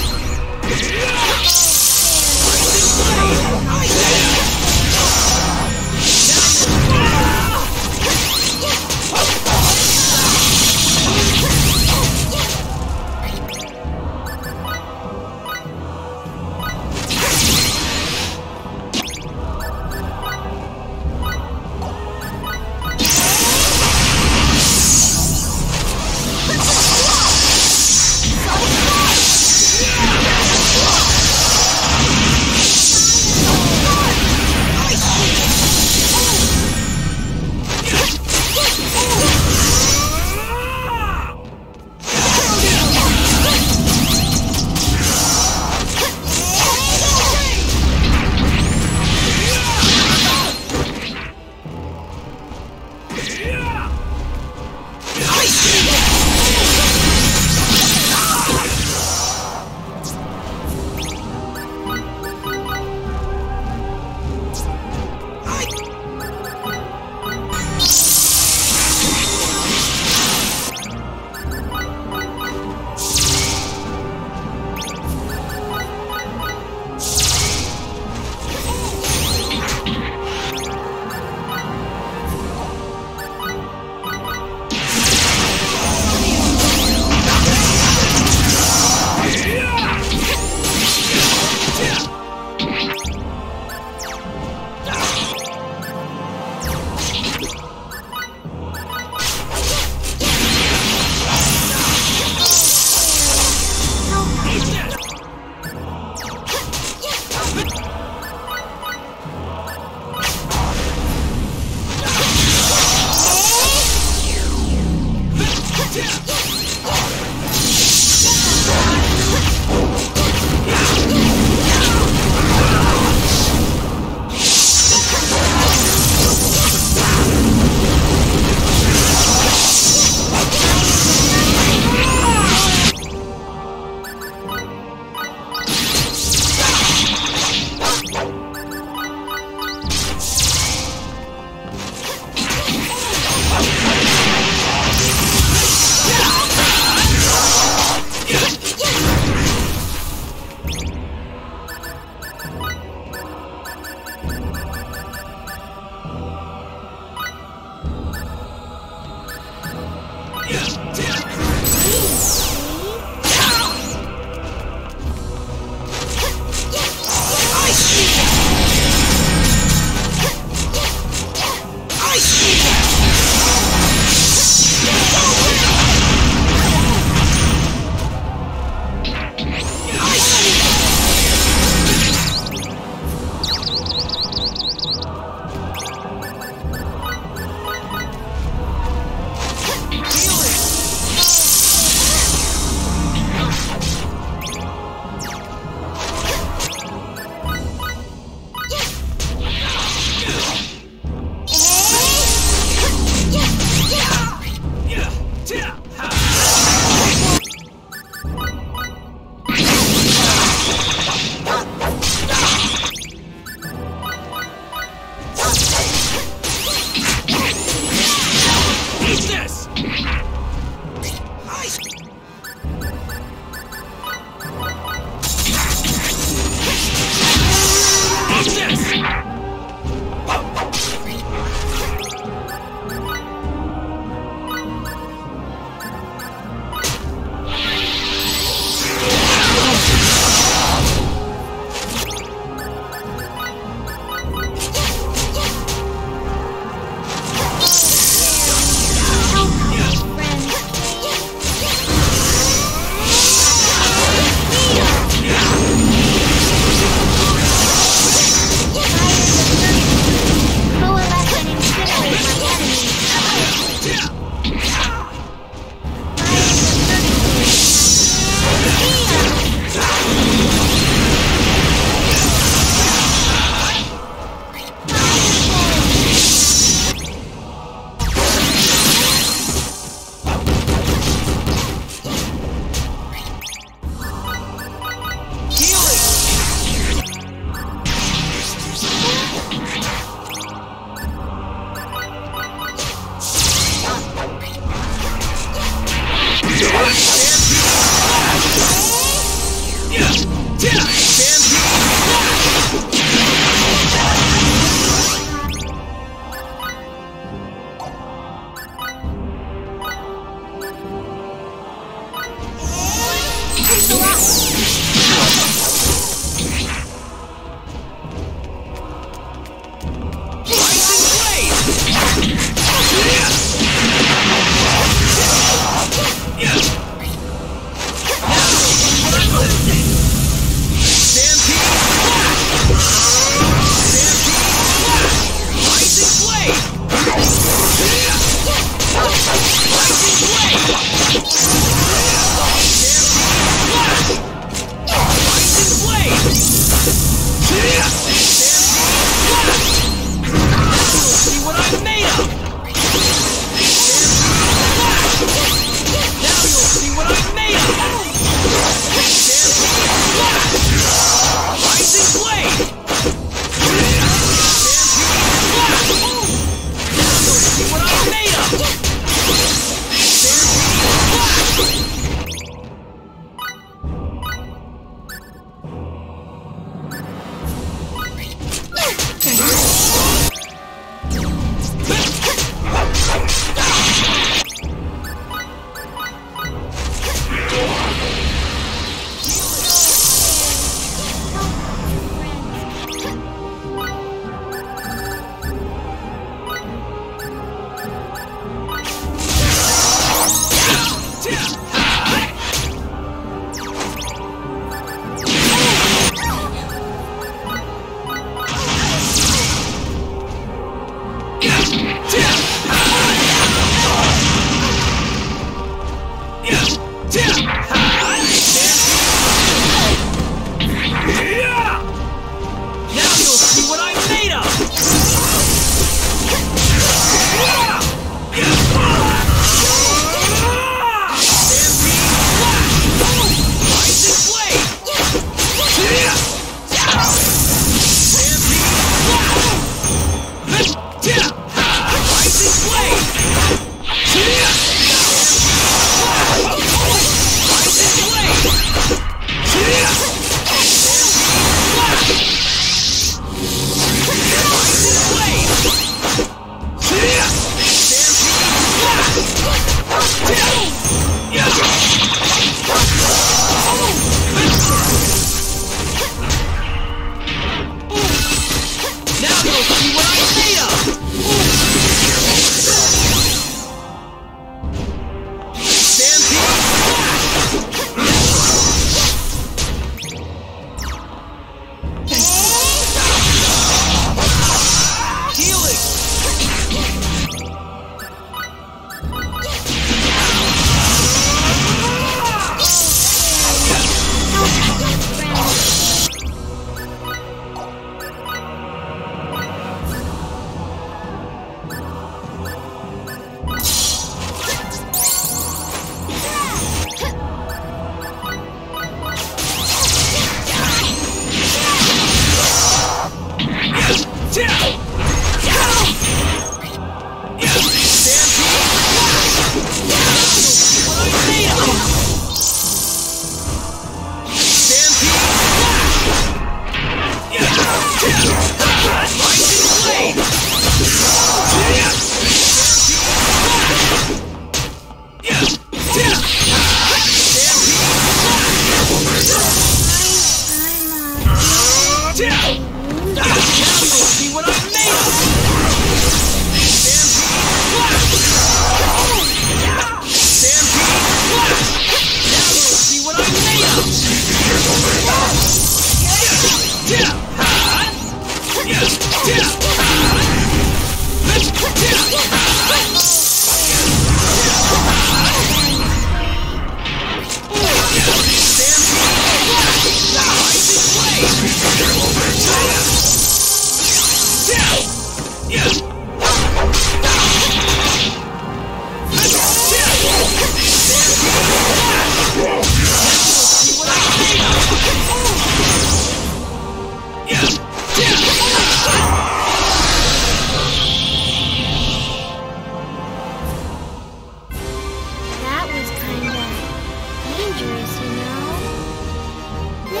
That was kinda dangerous, you know? This feels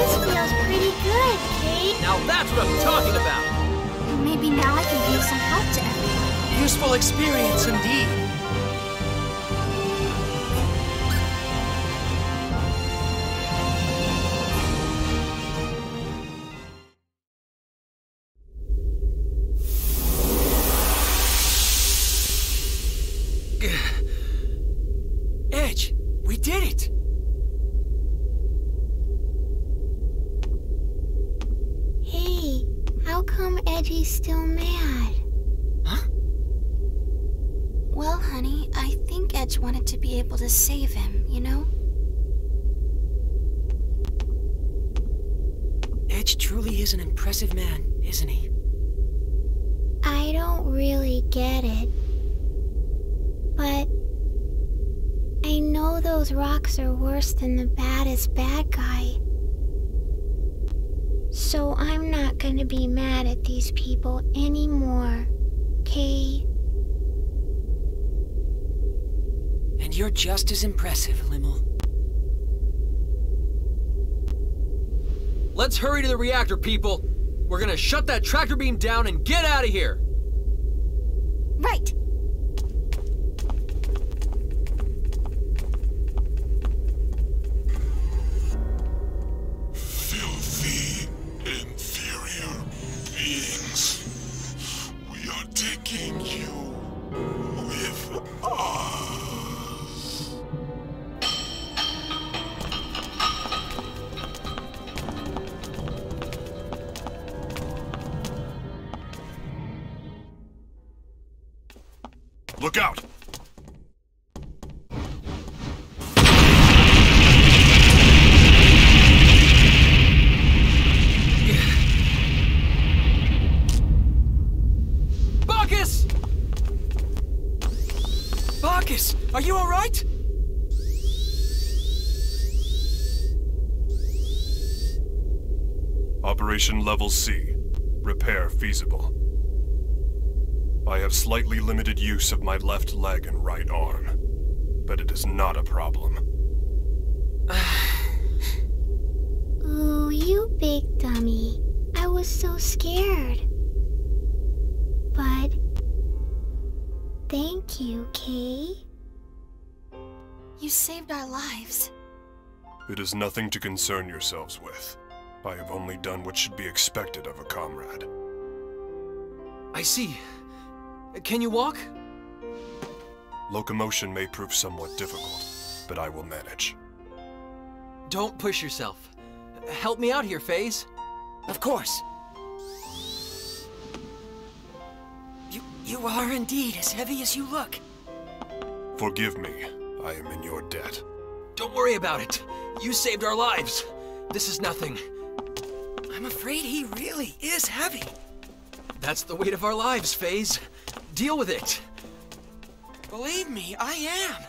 pretty good, Kate. Now that's what I'm talking about! Maybe now I can be of some help to everyone. Useful experience indeed. Edge, we did it! Hey, how come Edgy's still mad? Huh? Well, honey, I think Edge wanted to be able to save him, you know? Edge truly is an impressive man, isn't he? I don't really get it. But I know those rocks are worse than the baddest bad guy. So I'm not gonna be mad at these people anymore, okay? And you're just as impressive, Limmel. Let's hurry to the reactor, people! We're gonna shut that tractor beam down and get out of here! Right! Filthy, inferior beings. We are taking you with us. Look out! Bacchus! Bacchus, are you alright? Operation Level C. Repair feasible. I have slightly limited use of my left leg and right arm, but it is not a problem. Ooh, you big dummy. I was so scared. But thank you, Kay. You saved our lives. It is nothing to concern yourselves with. I have only done what should be expected of a comrade. I see. Can you walk? Locomotion may prove somewhat difficult, but I will manage. Don't push yourself. Help me out here, FaZe. Of course. You are indeed as heavy as you look. Forgive me, I am in your debt. Don't worry about it. You saved our lives. This is nothing. I'm afraid he really is heavy. That's the weight of our lives, FaZe. Deal with it. Believe me, I am.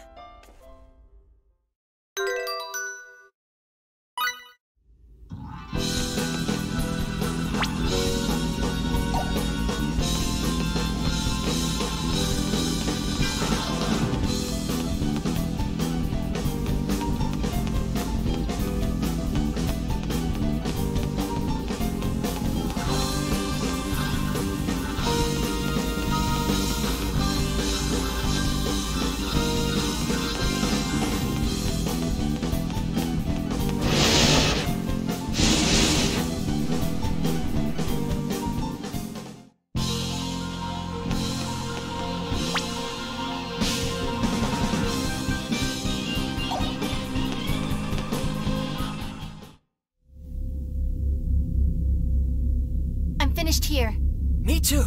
Finished here. Me too.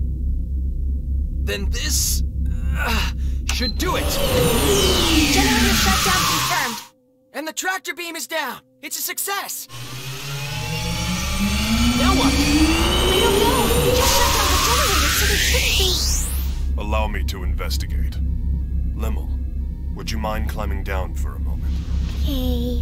Then this... should do it! Generator shutdown confirmed. And the tractor beam is down. It's a success. Now what? I don't know. We just shut down the generator, so there shouldn't be... Allow me to investigate. Limmel, would you mind climbing down for a moment? Hey.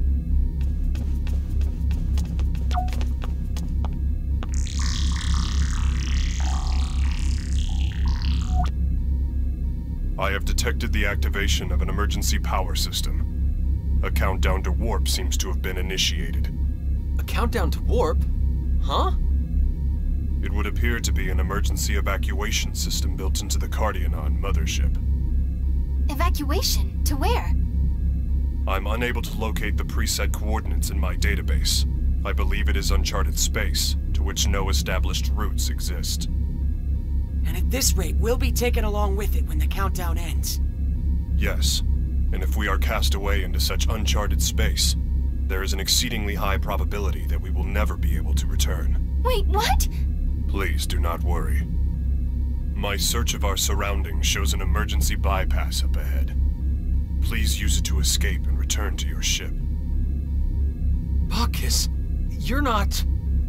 I have detected the activation of an emergency power system. A countdown to warp seems to have been initiated. A countdown to warp? Huh? It would appear to be an emergency evacuation system built into the Cardionon mothership. Evacuation? To where? I'm unable to locate the preset coordinates in my database. I believe it is uncharted space, to which no established routes exist. And at this rate, we'll be taken along with it when the countdown ends. Yes, and if we are cast away into such uncharted space, there is an exceedingly high probability that we will never be able to return. Wait, what? Please do not worry. My search of our surroundings shows an emergency bypass up ahead. Please use it to escape and return to your ship. Bacchus, you're not...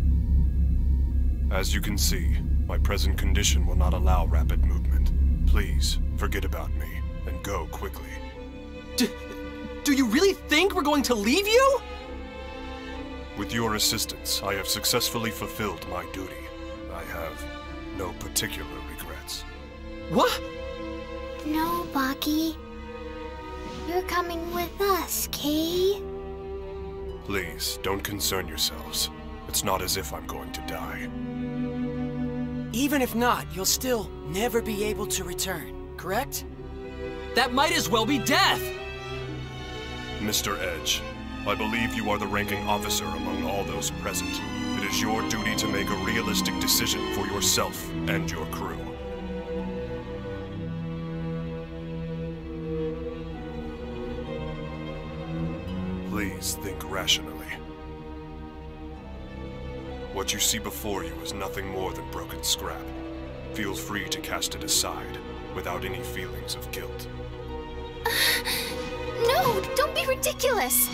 As you can see, my present condition will not allow rapid movement. Please, forget about me, and go quickly. Do you really think we're going to leave you? With your assistance, I have successfully fulfilled my duty. I have no particular regrets. What? No, Baki. You're coming with us, Kay. Please, don't concern yourselves. It's not as if I'm going to die. Even if not, you'll still never be able to return, correct? That might as well be death! Mr. Edge, I believe you are the ranking officer among all those present. It is your duty to make a realistic decision for yourself and your crew. Please think rationally. What you see before you is nothing more than broken scrap. Feel free to cast it aside, without any feelings of guilt. No, don't be ridiculous!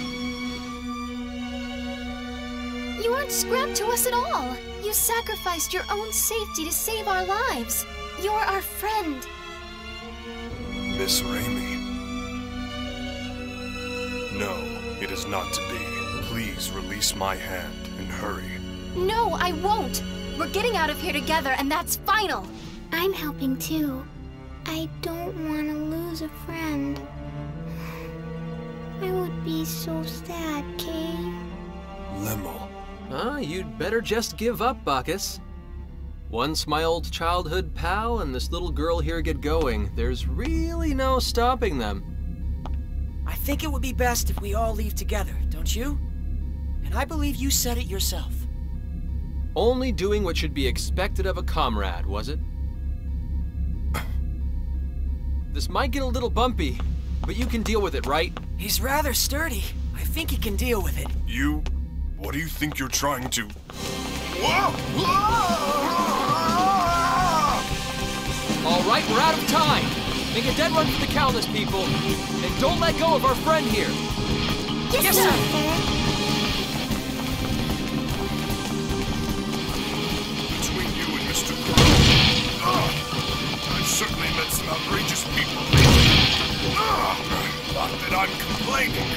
You aren't scrap to us at all. You sacrificed your own safety to save our lives. You're our friend. Miss Raimi. No, it is not to be. Please release my hand and hurry. No, I won't. We're getting out of here together, and that's final. I'm helping too. I don't want to lose a friend. I would be so sad, Kay. Lemel. You'd better just give up, Bacchus. Once my old childhood pal and this little girl here get going, there's really no stopping them. I think it would be best if we all leave together, don't you? And I believe you said it yourself. Only doing what should be expected of a comrade, was it? This might get a little bumpy, but you can deal with it, right? He's rather sturdy. I think he can deal with it. You... what do you think you're trying to... All right, we're out of time. Make a dead run for the Calnus, people. And don't let go of our friend here. Yes, sir. Between you and Mr. I've certainly met some outrageous people. Not that I'm complaining.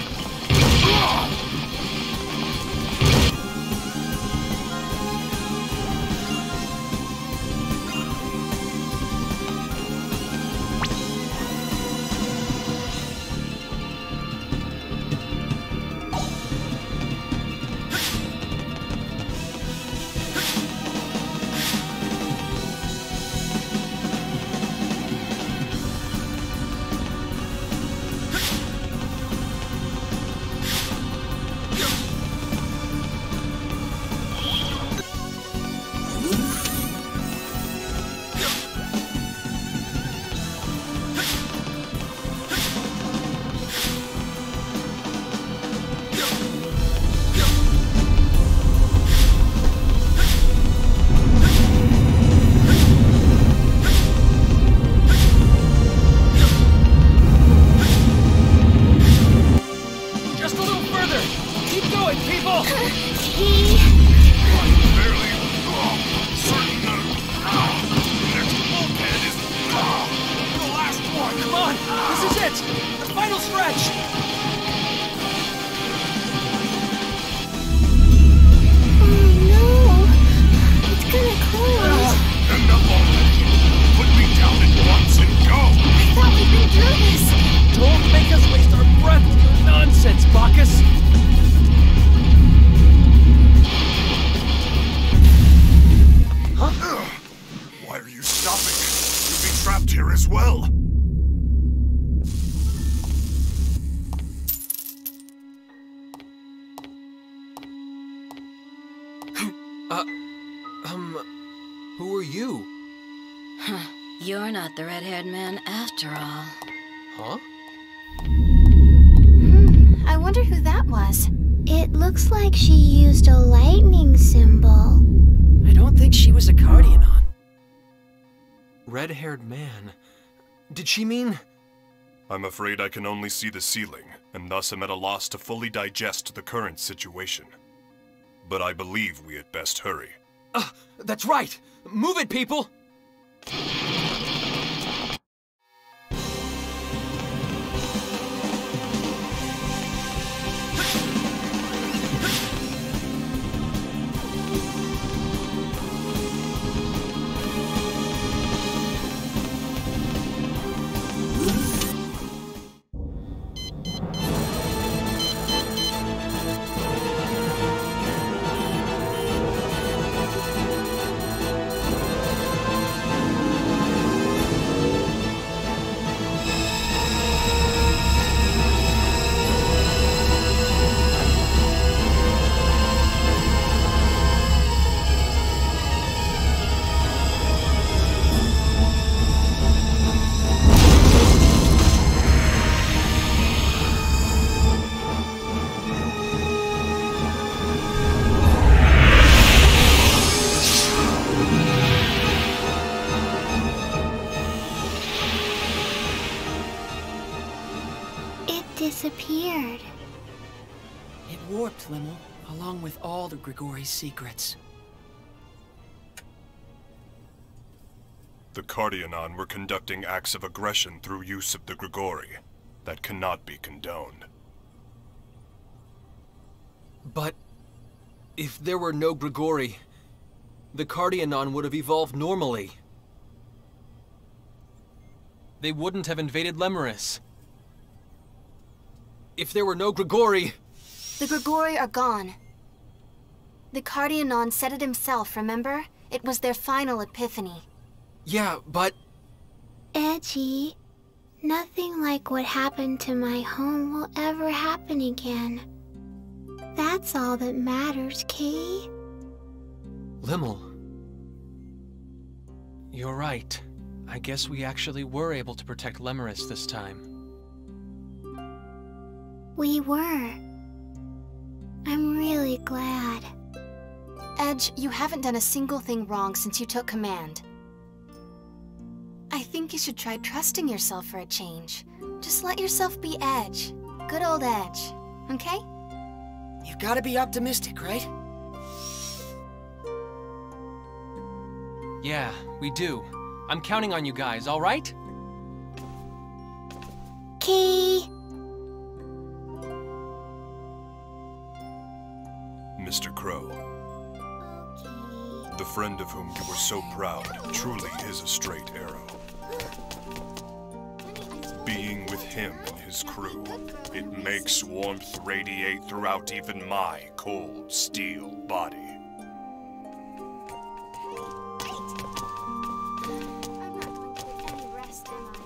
Who are you? You're not the red-haired man after all. Huh? I wonder who that was. It looks like she used a lightning symbol. I don't think she was a Cardionon. Red-haired man. Did she mean... I'm afraid I can only see the ceiling, and thus am at a loss to fully digest the current situation. But I believe we had best hurry. That's right! Move it, people! Disappeared. It warped, Limmel, along with all the Grigori's secrets. The Cardionon were conducting acts of aggression through use of the Grigori. That cannot be condoned. But... if there were no Grigori, the Cardionon would have evolved normally. They wouldn't have invaded Lemuris. If there were no Grigori... The Grigori are gone. The Cardionon said it himself, remember? It was their final epiphany. Yeah, but... Edgy, nothing like what happened to my home will ever happen again. That's all that matters, Kay. Limmel... You're right. I guess we actually were able to protect Lemuris this time. We were. I'm really glad. Edge, you haven't done a single thing wrong since you took command. I think you should try trusting yourself for a change. Just let yourself be Edge. Good old Edge, okay? You've got to be optimistic, right? Yeah, we do. I'm counting on you guys, all right? Kay. Mr. Crow, Okay. the friend of whom you were so proud, truly is a straight arrow. Being with him and his crew, it makes warmth radiate throughout even my cold steel body. I'm not going to get any rest, am I?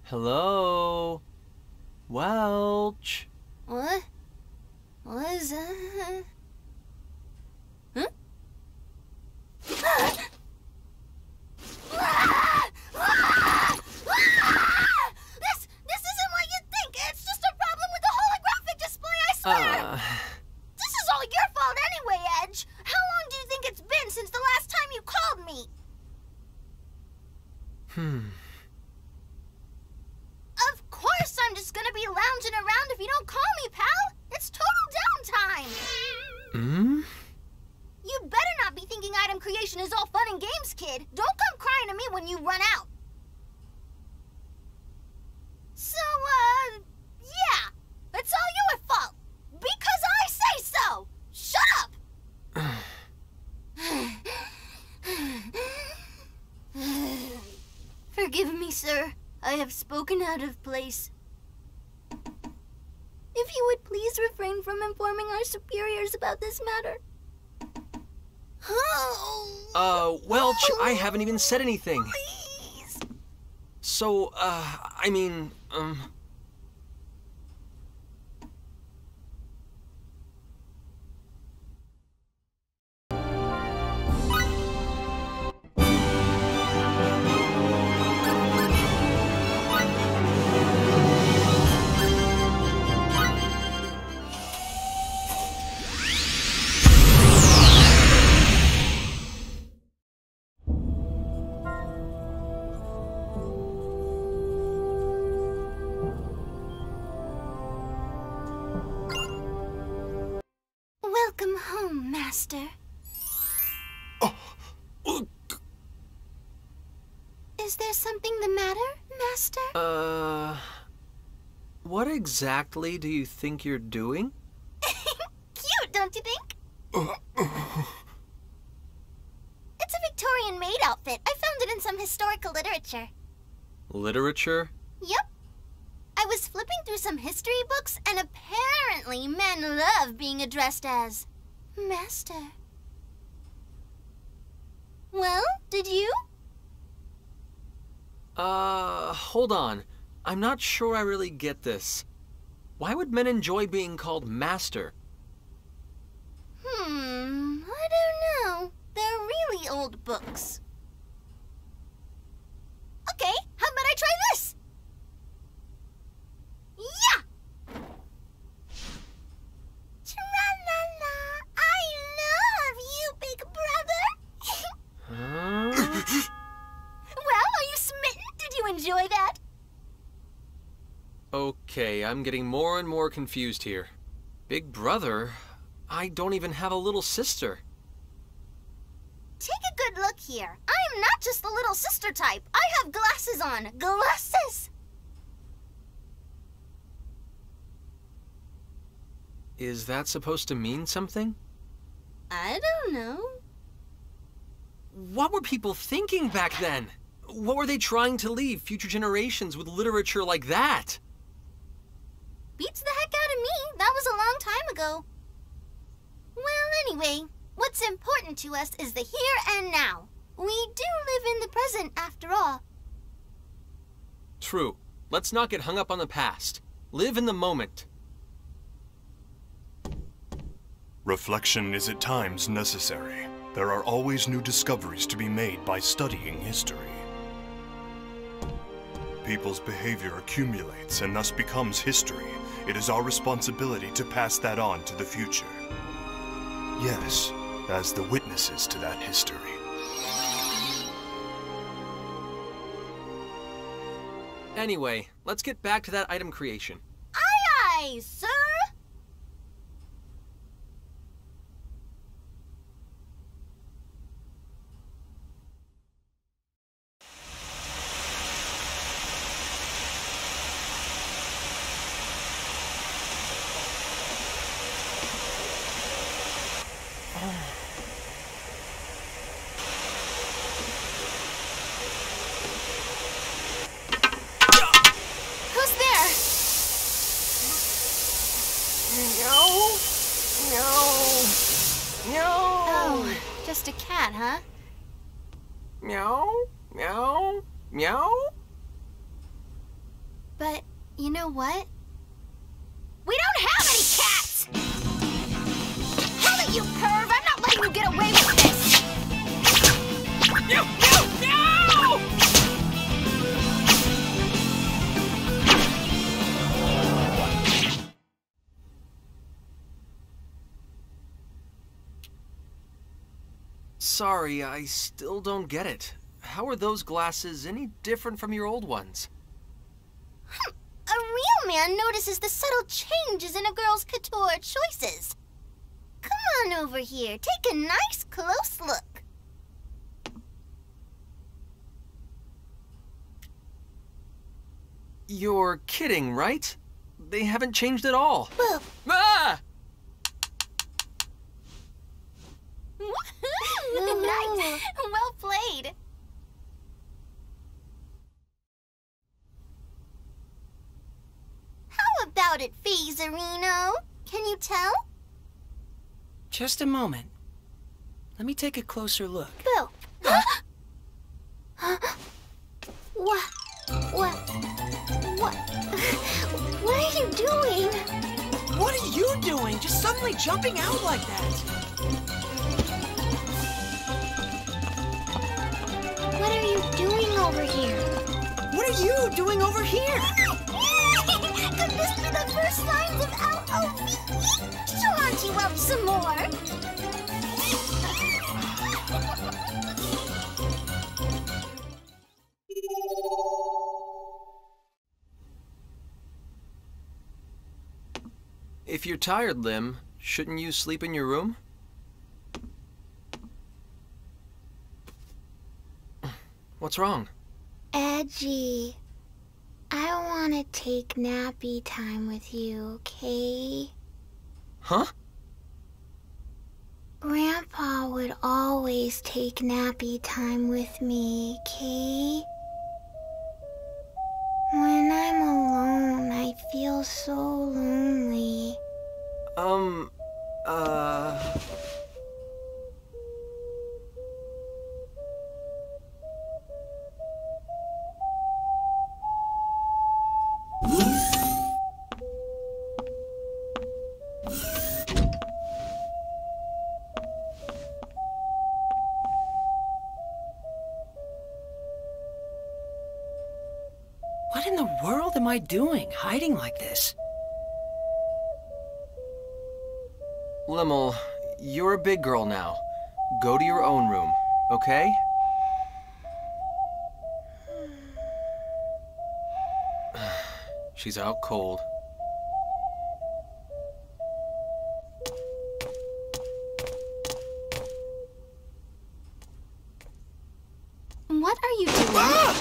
Hello? Welch? What? What is that? Huh? This isn't what you think. It's just a problem with the holographic display, I swear. This is all your fault anyway, Edge. How long do you think it's been since the last time you called me? Of course I'm just gonna be lounging around if you don't call me, pal. It's total downtime. You better not be thinking item creation is all fun and games, kid. Don't come crying to me when you run out. So, yeah. It's all your fault. Because I say so. Shut up. Forgive me, sir. I have spoken out of place. If you would please refrain from informing our superiors about this matter. Welch, I haven't even said anything. Please. So, I mean, Welcome home, Master. Is there something the matter, Master? what exactly do you think you're doing? Cute, don't you think? It's a Victorian maid outfit. I found it in some historical literature. Literature? Yep. I was flipping through some history books, and apparently men love being addressed as Master. Well, did you? Hold on. I'm not sure I really get this. Why would men enjoy being called Master? I don't know. They're really old books. Okay, how about I try this? Yeah! Tra-la-la, I love you, big brother. Huh? Well, are you smitten? Did you enjoy that? Okay, I'm getting more and more confused here. Big brother? I don't even have a little sister. Take a good look here. I am not just the little sister type. I have glasses on. Glasses! Is that supposed to mean something? I don't know. What were people thinking back then? What were they trying to leave future generations with literature like that? Beats the heck out of me. That was a long time ago. Well, anyway, what's important to us is the here and now. We do live in the present, after all. True. Let's not get hung up on the past. Live in the moment. Reflection is at times necessary. There are always new discoveries to be made by studying history. People's behavior accumulates and thus becomes history. It is our responsibility to pass that on to the future. Yes, as the witnesses to that history. Anyway, let's get back to that item creation. Aye, aye, sir! Who's there? No! Oh, just a cat, huh? Meow? Meow? Meow? But you know what? We don't have any cats! Hold it, you perv! I'm not letting you get away with this! No! Sorry, I still don't get it. How are those glasses any different from your old ones? A real man notices the subtle changes in a girl's couture choices. Come on over here. Take a nice close look. You're kidding, right? They haven't changed at all. Well, Ah! Nice! Well played! how about it, Phasarino? Can you tell? Just a moment. Let me take a closer look. Bill. What? What are you doing? What are you doing? Just suddenly jumping out like that? What are you doing over here? What are you doing over here? Could this be the first signs of LOVE? She'll hunt you up some more. If you're tired, Lim, shouldn't you sleep in your room? What's wrong? Edgy. I want to take nappy time with you, okay? Huh? Grandpa would always take nappy time with me, okay? When I'm alone, I feel so lonely. What in the world am I doing, hiding like this? Limmel, you're a big girl now. Go to your own room, okay? She's out cold. What are you doing?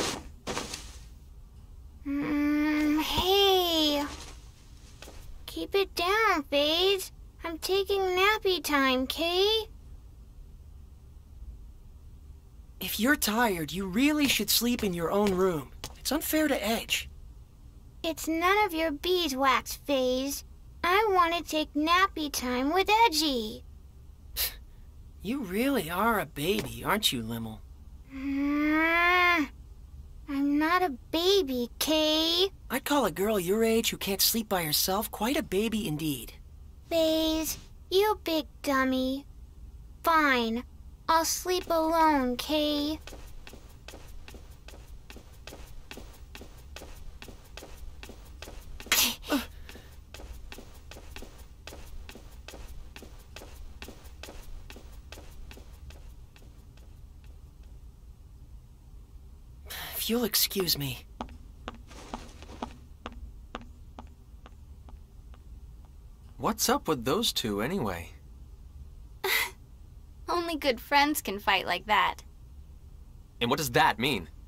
Hey. Keep it down, Phase. I'm taking nappy time, Kay? If you're tired, you really should sleep in your own room. It's unfair to Edge. It's none of your beeswax, Phase. I want to take nappy time with Edgy. You really are a baby, aren't you, Limmel? I'm not a baby, Kay. I'd call a girl your age who can't sleep by herself quite a baby indeed. Phase, you big dummy. Fine. I'll sleep alone, Kay. If you'll excuse me. What's up with those two, anyway? Only good friends can fight like that. And what does that mean?